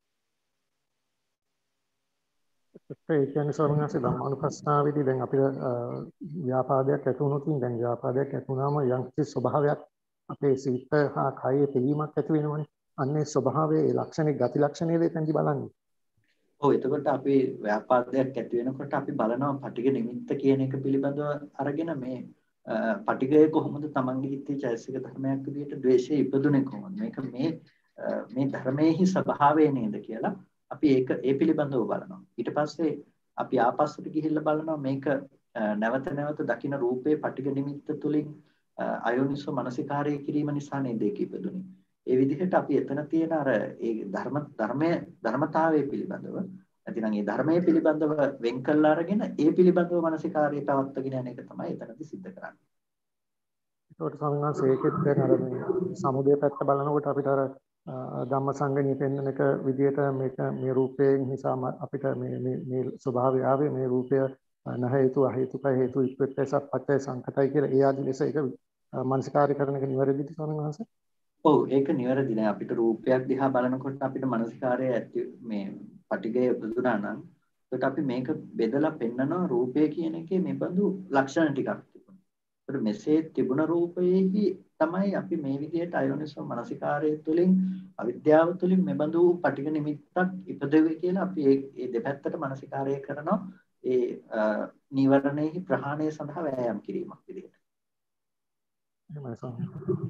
G: ඒ කියන්නේ ස්වාමීන් වහන්සේ ධම්මානුපස්සනාවේදී දැන් අපිට ව්‍යාපාදයක් ඇති වුණොත් දැන් ව්‍යාපාදයක් ඇති වුණාම යම් කිසි ස්වභාවයක් අපේ සිත හා කයේ පිළීමක් ඇති වෙනවනේ. අන්නේ ස්වභාවයේ ඒ ලක්ෂණේ ගති ලක්ෂණේ දෙතෙන්දි බලන්නේ.
A: ඔව් එතකොට අපි ව්‍යාපාදයක් ඇති වෙනකොට අපි බලනවා පටිඝ නිමිත්ත කියන එක පිළිබඳව අරගෙන මේ පටිඝය කොහොමද Tamange හිතේ චෛතසික ධර්මයක් විදිහට ද්වේෂය ඉපදුනේ කොහොමද? මේක මේ මේ ධර්මයේහි ස්වභාවය නේද කියලා අපි ඒක ඒ පිළිබඳව බලනවා. ඊට පස්සේ අපි ආපස්සට ගිහිල්ලා බලනවා මේක නැවත නැවත දකින රූපේ පටිඝ නිමිත්ත තුලින් අයෝනිසෝ මනසිකාරය කිරීම නිසා නේද ඒක ඉපදුනේ. ඒ විදිහට අපි එතන තියෙන අර ඒ ධර්ම ධර්මයේ ධර්මතාවයේ පිළිබඳව නැතිනම් ඒ ධර්මයේ පිළිබඳව වෙන් කළා අරගෙන ඒ පිළිබඳව මනසිකාරය පවත්වාගෙන යන එක තමයි එතනදී සිද්ධ කරන්නේ.
G: ඒකට ස්වාමීන් වහන්සේ ඒකෙත් දැන් අර මේ සමුදය පැත්ත බලනකොට අපිට අර ධම්මසංගණී පෙන්වන එක විදිහට මේක මේ රූපයෙන් නිසා අපිට මේ මේ මේ ස්වභාවය ආවේ මේ රූපය නැහ හේතු අහේතුක හේතු ඉක්පෙත්තස පත්‍ය සංකතයි කියලා ඒ ආදි ලෙස ඒක මනසිකාරය කරන එක නිවැරදිද ස්වාමීන් වහන්සේ?
A: ඔව් ඒක නිවැරදි නෑ. අපිට රූපයක් දිහා බලනකොට අපිට මනසිකාරය ඇති මේ පටිඝය උපදුනා නම් ඒකට අපි මේක බෙදලා පෙන්නනවා රූපය කියන එකේ මේබඳු ලක්ෂණ ටිකක් තිබුණා. ඒකට මෙසේ තිබුණ රූපයේහි තමයි අපි මේ විදිහට අයෝනිසෝ මනසිකාරය තුළින් අවිද්‍යාව තුළින් මේබඳු පටිඝ නිමිත්තක් ඉපදෙවේ කියලා අපි මේ දෙපැත්තට මනසිකාරය කරනවා ඒ නීවරණෙහි ප්‍රහාණය සඳහා වෑයම් කිරීමක් විදිහට.
G: එහෙමයි ස්වාමී.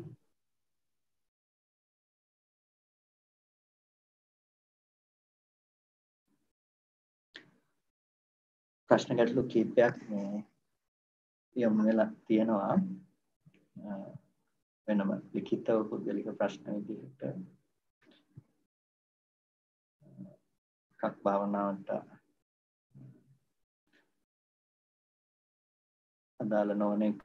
A: ප්‍රශ්න ගැටලු කීපයක් මේ යොමු වෙලා තියෙනවා වෙනම ලිඛිතව පුද්ගලික ප්‍රශ්න විදිහට එකක් භාවනාවට අදාළ නොවන එකක්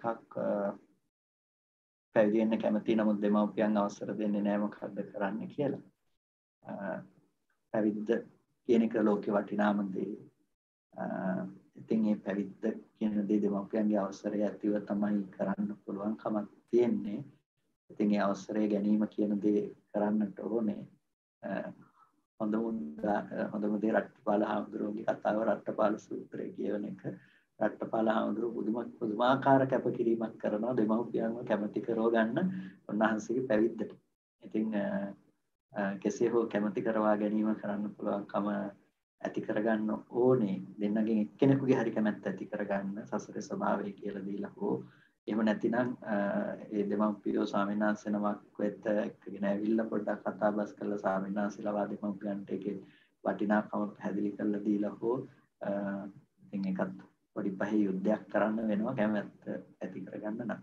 A: පැවිදි වෙන්න කැමති නමුත් දෙමව්පියන් අවසර දෙන්නේ නැහැ මොකද්ද කරන්න කියලා. පැවිද්ද කියන එක ලෝකේ වටිනාම දේ. ඉතින් මේ පැවිද්ද කියන දේ දෙමව්පියන්ගේ අවසරය ඇතිව තමයි කරන්න පුළුවන් කමක් තියෙන්නේ. ඉතින් ඒ අවසරය ගැනීම කියන දේ කරන්නට ඕනේ. හොඳම හොඳම දේ රට්ටපාල හාමුදුරුවෝගේ කතාව රට්ටපාල සූත්‍රය කියවන එක. රට්ටපාල හාමුදුරුවෝ පුදුම පුදුමාකාර කැපකිරීමක් කරනවා දෙමව්පියන්ව කැමති කරව ගන්න උන්වහන්සේගේ පැවිද්දට. ඉතින් කෙසේ හෝ කැමති කරවා ගැනීම කරන්න පුළුවන්කම ඇති කරගන්න ඕනේ. දෙන්නගෙන් එක්කෙනෙකුගේ හරි කැමැත්ත ඇති කරගන්න සසරේ ස්වභාවය කියලා දීලා හෝ එහෙම නැතිනම් ඒ දෙමව්පියෝ ස්වාමීන් වහන්සේ නමක් වෙත එක්කගෙන ඇවිල්ලා පොඩ්ඩක් කතා බස් කරලා ස්වාමීන් වහන්සේලා දෙමව්පියන්ට ඒකේ වටිනාකම පැහැදිලි කරලා දීලා හෝ ඉතින් ඒකත් පොඩි පහේ යුද්ධයක් කරන්න වෙනවා කැමැත්ත ඇති කරගන්න නම්.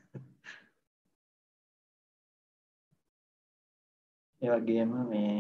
A: ඒ වගේම මේ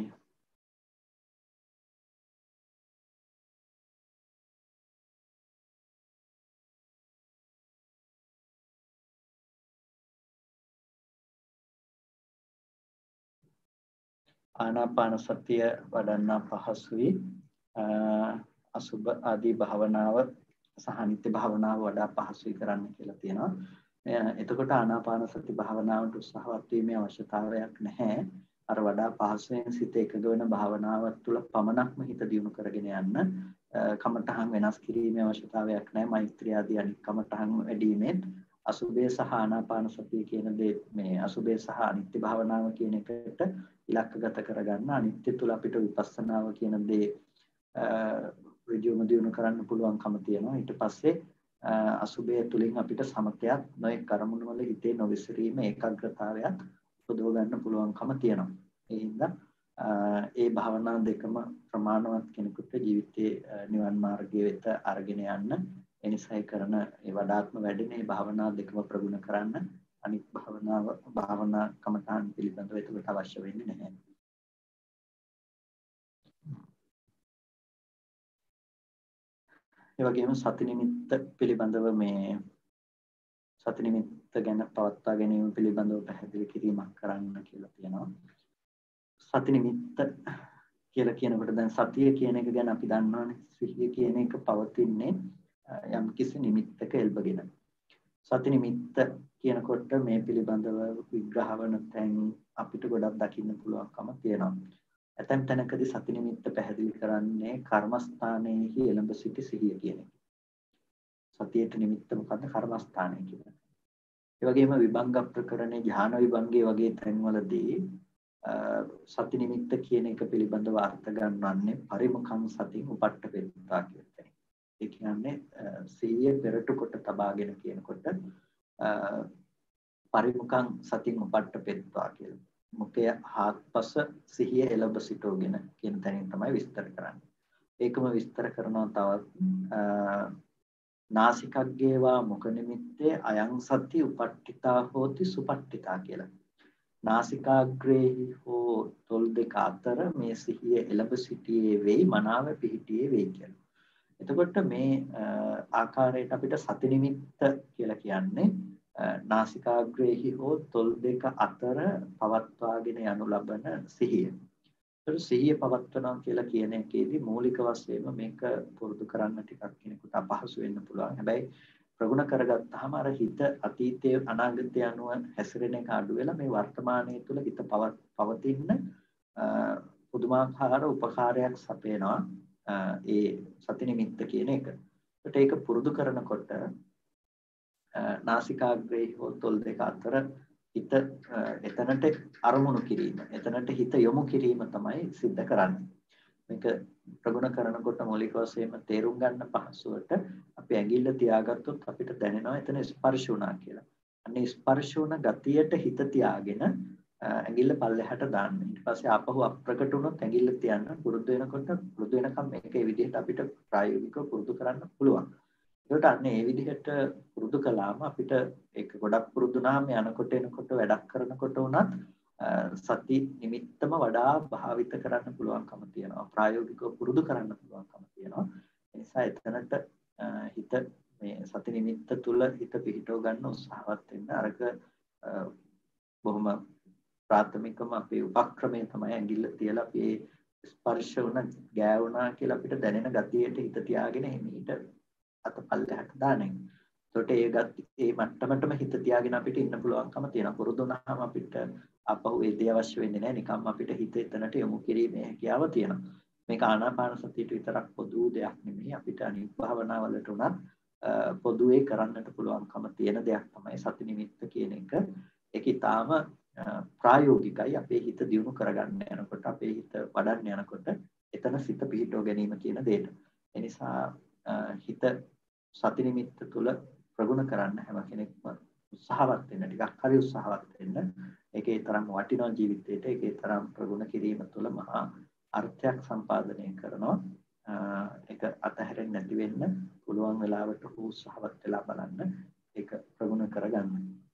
A: ආනාපාන සතිය වඩන්න පහසුයි. අසුබ ආදී භාවනාව සහ නිත්‍ය භාවනාව වඩා පහසුයි කරන්න කියලා තියෙනවා. එතකොට ආනාපාන සති භාවනාවට උත්සාහවත් වීමේ අවශ්‍යතාවයක් නැහැ. අර වඩා පහසුවෙන් සිත එකඟ වෙන භාවනාව තුළ පමණක්ම හිත දියුණු කරගෙන යන්න කමඨහන් වෙනස් කිරීමේ අවශ්‍යතාවයක් නැහැ. මෛත්‍රී ආදී අනිත් කමඨහන් වැඩිමෙත් අසුබේ සහ ආනාපාන සතිය කියන දේ මේ අසුබේ සහ අනිත්‍ය භාවනාව කියන එකට ඉලක්කගත කරගන්න අනිත්‍ය තුල අපිට විපස්සනාව කියන දේ ඍජුවම දියුණු කරන්න පුළුවන්කම තියෙනවා. ඊට පස්සේ අසුබය තුලින් අපිට සමතයක් නොයෙක් කර්මුණු වල හිතේ නොවිසිරීම ඒකාග්‍රතාවයක් උපදව ගන්න පුළුවන්කම තියෙනවා. ඒ හින්දා ඒ භාවනා දෙකම ප්‍රමාණවත් කෙනෙකුට ජීවිතයේ නිවන් මාර්ගය වෙත අරගෙන යන්න එනිසයි කරන ඒ වඩාත්ම වැඩෙන මේ භාවනා දෙකම ප්‍රගුණ කරන්න අනිත් භාවනාව භාවනා කමඨාන් පිළිබඳව ඒකට අවශ්‍ය වෙන්නේ නැහැ. ඒ වගේම සති නිමිත්ත පිළිබඳව මේ සති නිමිත්ත ගැන පවත්වා ගැනීම පිළිබඳව පැහැදිලි කිරීමක් කරන්න කියලා තියෙනවා. සති නිමිත්ත කියලා කියනකොට දැන් සතිය කියන එක ගැන අපි දන්නවනේ. සිහිය කියන එක පවතින්නේ යම් කිසි නිමිත්තක එල්බගෙන. සති නිමිත්ත කියනකොට මේ පිළිබඳව විග්‍රහ වන තැන් අපිට ගොඩක් දකින්න පුළුවන්කම තියෙනවා. ඇතැම් තැනකදී සති නිමිත්ත පැහැදිලි කරන්නේ කර්මස්ථානයේහි එළඹ සිටි සිහිය කියන එක. සතියට නිමිත්ත මොකද්ද? කර්මස්ථානය කියන්නේ. ඒ වගේම විභංග ප්‍රකරණේ ධ්‍යාන විභංගේ වගේ තැන්වලදී සති නිමිත්ත කියන එක පිළිබඳව අර්ථ ගන්නවන්නේ පරිමුඛං සතින් උපට්ඨපෙත්තා කියන තැන. ඒ කියන්නේ සිහිය පෙරටු කොට තබාගෙන කියනකොට පරිමුඛං සතින් උපට්ඨපෙත්තා කියලා. මුඛය හාත්පස සිහිය එළඹ සිටෝගෙන කියන තැනින් තමයි විස්තර කරන්නේ. ඒකම විස්තර කරනවා තවත් නාසිකග්ගේවා මුඛ නිමිත්තේ අයං සති උපට්ඨිතා හෝති සුපට්ඨිතා කියලා. නාසිකාග්‍රේහි හෝ තොල් දෙක අතර මේ සිහිය එළඹ සිටියේ වෙයි මනාව පිහිටියේ වෙයි කියලා. එතකොට මේ ආකාරයට අපිට සති නිමිත්ත කියලා කියන්නේ නාසිකාග්‍රේහි හෝ තොල් දෙක අතර පවත්වාගෙන යනු ලබන සිහිය. ඒතර සිහිය පවත්වනවා කියලා කියන එකේදී මූලික වශයෙන්ම මේක පුරුදු කරන්න ටිකක් කෙනෙකුට අපහසු වෙන්න පුළුවන්. හැබැයි ප්‍රගුණ කරගත්තාම අර හිත අතීතයේ අනාගතය අනුව හැසිරෙන එක අඩු වෙලා මේ වර්තමානයේ තුල හිත පවතින පුදුමාකාර උපකාරයක් සපයනවා ඒ සති නිමිත්ත කියන එක. ඒකට ඒක පුරුදු කරනකොට නාසිකාග්‍රේ හෝ තොල් දෙක අතර හිත එතනට අරමුණු කිරීම, එතනට හිත යොමු කිරීම තමයි සිද්ධ කරන්නේ. මේක ප්‍රගුණ කරනකොට මූලික වශයෙන්ම තේරුම් ගන්න පහසුවට අපි ඇඟිල්ල තියාගත්තොත් අපිට දැනෙනවා එතන ස්පර්ශ වුණා කියලා. අන්නේ ස්පර්ශ වුණ ගතියට හිත තියාගෙන ඇඟිල්ල පල්ලෙහාට දාන්න. ඊට පස්සේ ආපහු අප්‍රකට වුණොත් ඇඟිල්ල තියන්න. පුරුදු වෙනකොට පුරුදු වෙනකම් මේක ඒ විදිහට අපිට ප්‍රායෝගිකව පුරුදු කරන්න පුළුවන්. ඒකට අන්නේ ඒ විදිහට පුරුදු කළාම අපිට ඒක ගොඩක් පුරුදුනාම යනකොට එනකොට වැඩක් කරනකොට උනත් සති නිමිත්තම වඩා භාවිත කරන්න පුළුවන්කම තියෙනවා. ප්‍රායෝගිකව පුරුදු කරන්න පුළුවන්කම තියෙනවා. ඒ නිසා එතනට හිත මේ සති නිමිත්ත තුල හිත පිහිටව ගන්න උත්සාහවත් වෙන්න. අරක බොහොම ප්‍රාථමිකම අපේ උපක්‍රමය තමයි ඇඟිල්ල තියලා අපි ස්පර්ශ වුණ ගෑවුණා කියලා අපිට දැනෙන ගතියට හිත තියාගෙන හිමීට අත පල්ලෙහාට දාන එක. ඒකට ඒ ගති ඒ මට්ටමටම හිත තියාගෙන අපිට ඉන්න පුළුවන්කම තියෙනවා. පුරුදු වුණාම අපිට අපහු ඒ දේ අවශ්‍ය වෙන්නේ නැහැ. නිකම්ම අපිට හිත එතනට යොමු කිරීමේ හැකියාව තියෙනවා. මේක ආනාපාන සතියට විතරක් පොදු දෙයක් නෙමෙයි. අපිට අනිත් භාවනාවලට උනත් පොදුවේ කරන්නට පුළුවන්කම තියෙන දෙයක් තමයි සති නිමිත්ත කියන එක. ඒක ඊටාම ප්‍රායෝගිකයි. අපේ හිත දියුණු කරගන්න යනකොට, අපේ හිත වඩන්න යනකොට එතන සිත පිහිටව ගැනීම කියන දෙයට. ඒ නිසා හිත සති නිමිත්ත තුල ප්‍රගුණ කරන්න හැම කෙනෙක්ම උත්සාහවත් වෙන්න, ටිකක් හරි උත්සාහවත් වෙන්න. ඒකේ තරම් වටිනා ජීවිතයට ඒකේ තරම් ප්‍රගුණ කිරීම තුළ මහා අර්ථයක් සම්පාදනය කරනවා. ඒක අතහැරෙන්නේ නැති වෙන්න පුළුවන් වෙලාවට උත්සාහවත් වෙලා බලන්න ඒක ප්‍රගුණ කරගන්න.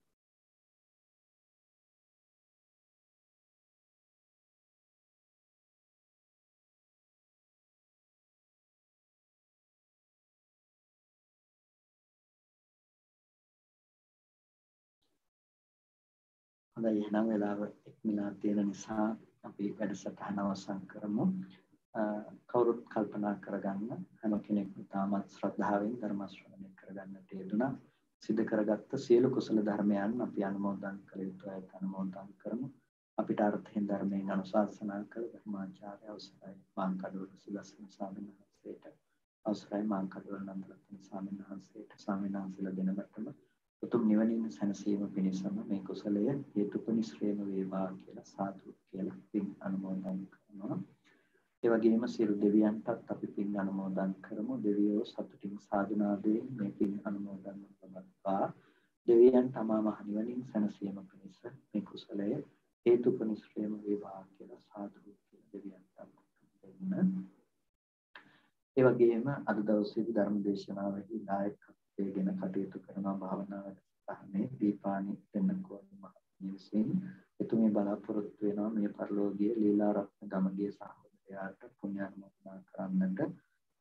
A: හොඳයි, එහෙනම් වෙලාව ඉක්මනා තියෙන නිසා අපි වැඩසටහන අවසන් කරමු. කවුරුත් කල්පනා කරගන්න හැම කෙනෙක්ම තාමත් ශ්‍රද්ධාවෙන් ධර්ම ශ්‍රවණය කරගන්නට යෙදුණා. සිද්ධ කරගත්ත සියලු කුසල ධර්මයන් අපි අනුමෝදන් කළ යුතු අයට අනුමෝදන් කරමු. අපිට අර්ථයෙන් ධර්මයෙන් අනුශාසනා කළ ධර්මාචාර්ය අවසරයි මාංකඩවල සුදස්සන ස්වාමීන් වහන්සේට, අවසරයි මාංකඩවල නන්දරත්න ස්වාමීන් වහන්සේට, ස්වාමීන් වහන්සේලා දෙනකොටම උතුම් නිවනින් සැනසීම පිණිසම මේ කුසලය හේතුපනිශ්‍රේම වේවා කියලා සාදු කියලා පින් අනුමෝදන් කරනවා. ඒ වගේම සියලු දෙවියන්ටත් අපි පින් අනුමෝදන් කරමු. දෙවියෝ සතුටින් සාදුනාදයෙන් මේ පින් අනුමෝදන් කරනවා. දෙවියන් තමා මහ නිවනින් සැනසීම පිණිස මේ කුසලය හේතුපනිශ්‍රේම වේවා කියලා සාදු කියලා දෙවියන්ටත් දෙන්න. ඒ වගේම අද දවසේ ධර්ම දේශනාවෙහි දායකත්වයෙන් ගෙන කටයුතු කරන භාවනාවට සහනේ දීපානි වෙනකෝන් මහත්මිය විසින් එතුමිය බලාපොරොත්තු වෙනවා මේ පරිලෝකීය ලීලා රත්න ගමගේ සහෝදරයාට පුණ්‍ය අනුමෝදනා කරන්නට.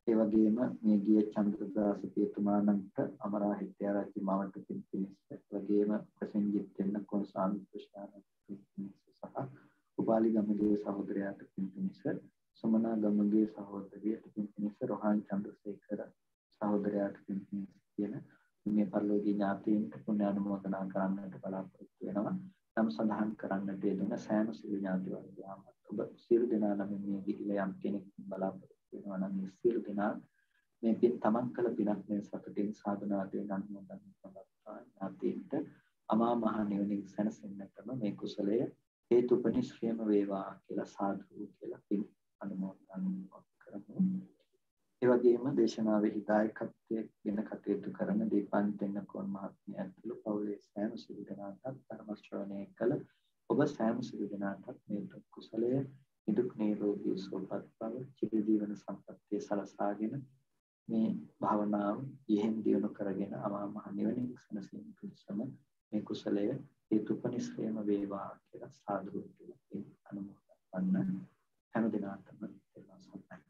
A: ඒ වගේම මේ ගිය චන්ද්‍රදාස පියතුමාණන්ට අමරාහිත්‍ය ආරච්චි මවට පින් පිණිස, ඒ වගේම ප්‍රසෙන්ජිත් වෙන්න කොන්සාමි ප්‍රශාන පින් පිණිස සහ උපාලි ගමගේ සහෝදරයාට පින් පිණිස, සමනා ගමගේ සහෝදරියට පින් පිණිස, රොහාන් චන්ද්‍රසේකර සහෝදරයාට පින් පිණිස කියන මේ පරිලෝකීය ඥාතීන්ට පුණ්‍ය අනුමෝදනා කරන්නට බලාපොරොත්තු වෙනවා. නම් සඳහන් කරන්නට යෙදුන සෑම සියලු ඥාති වර්ගයාම ඔබ සියලු දෙනා නම් මේ ගිහිලා යම් කෙනෙක් බලාපොරොත්තු වෙනවා නම් මේ සියලු දෙනා මේ පින් තමන් කළ පිනක් මේ සතුටින් සාධනාවෙන් අනුමෝදන් කරනවා. ඥාතීන්ට අමා මහ නිවනින් සැනසෙන්නටම මේ කුසලය හේතුපනිශ්‍රේම වේවා කියලා සාදු කියලා පින් අනුමෝදන් කරමු. ඒ වගේම දේශනාවේ දායකත්වයේ වෙන කටයුතු කරන දීපන්තෙන්න කෝන් මහත්මිය ඇතුළු පවුලේ සෑම සිළු දෙනාටත් ධර්ම ශ්‍රවණය කළ ඔබ සෑම සිළු දෙනාටත් මේ කුසලය නිදුක් නිරෝගී සුවපත් බව චිර ජීවන සම්පන්නිය සලසාගෙන මේ භාවනාව යෙහෙන් දියුණු කරගෙන අමා මහ නිවනින් සැනසීම පිණිසම මේ කුසලය හේතුපනිශ්‍රේම වේවා කියලා සාදු කියලා අනුමෝදන් වන්න හැම දිනාටම සම්පන්න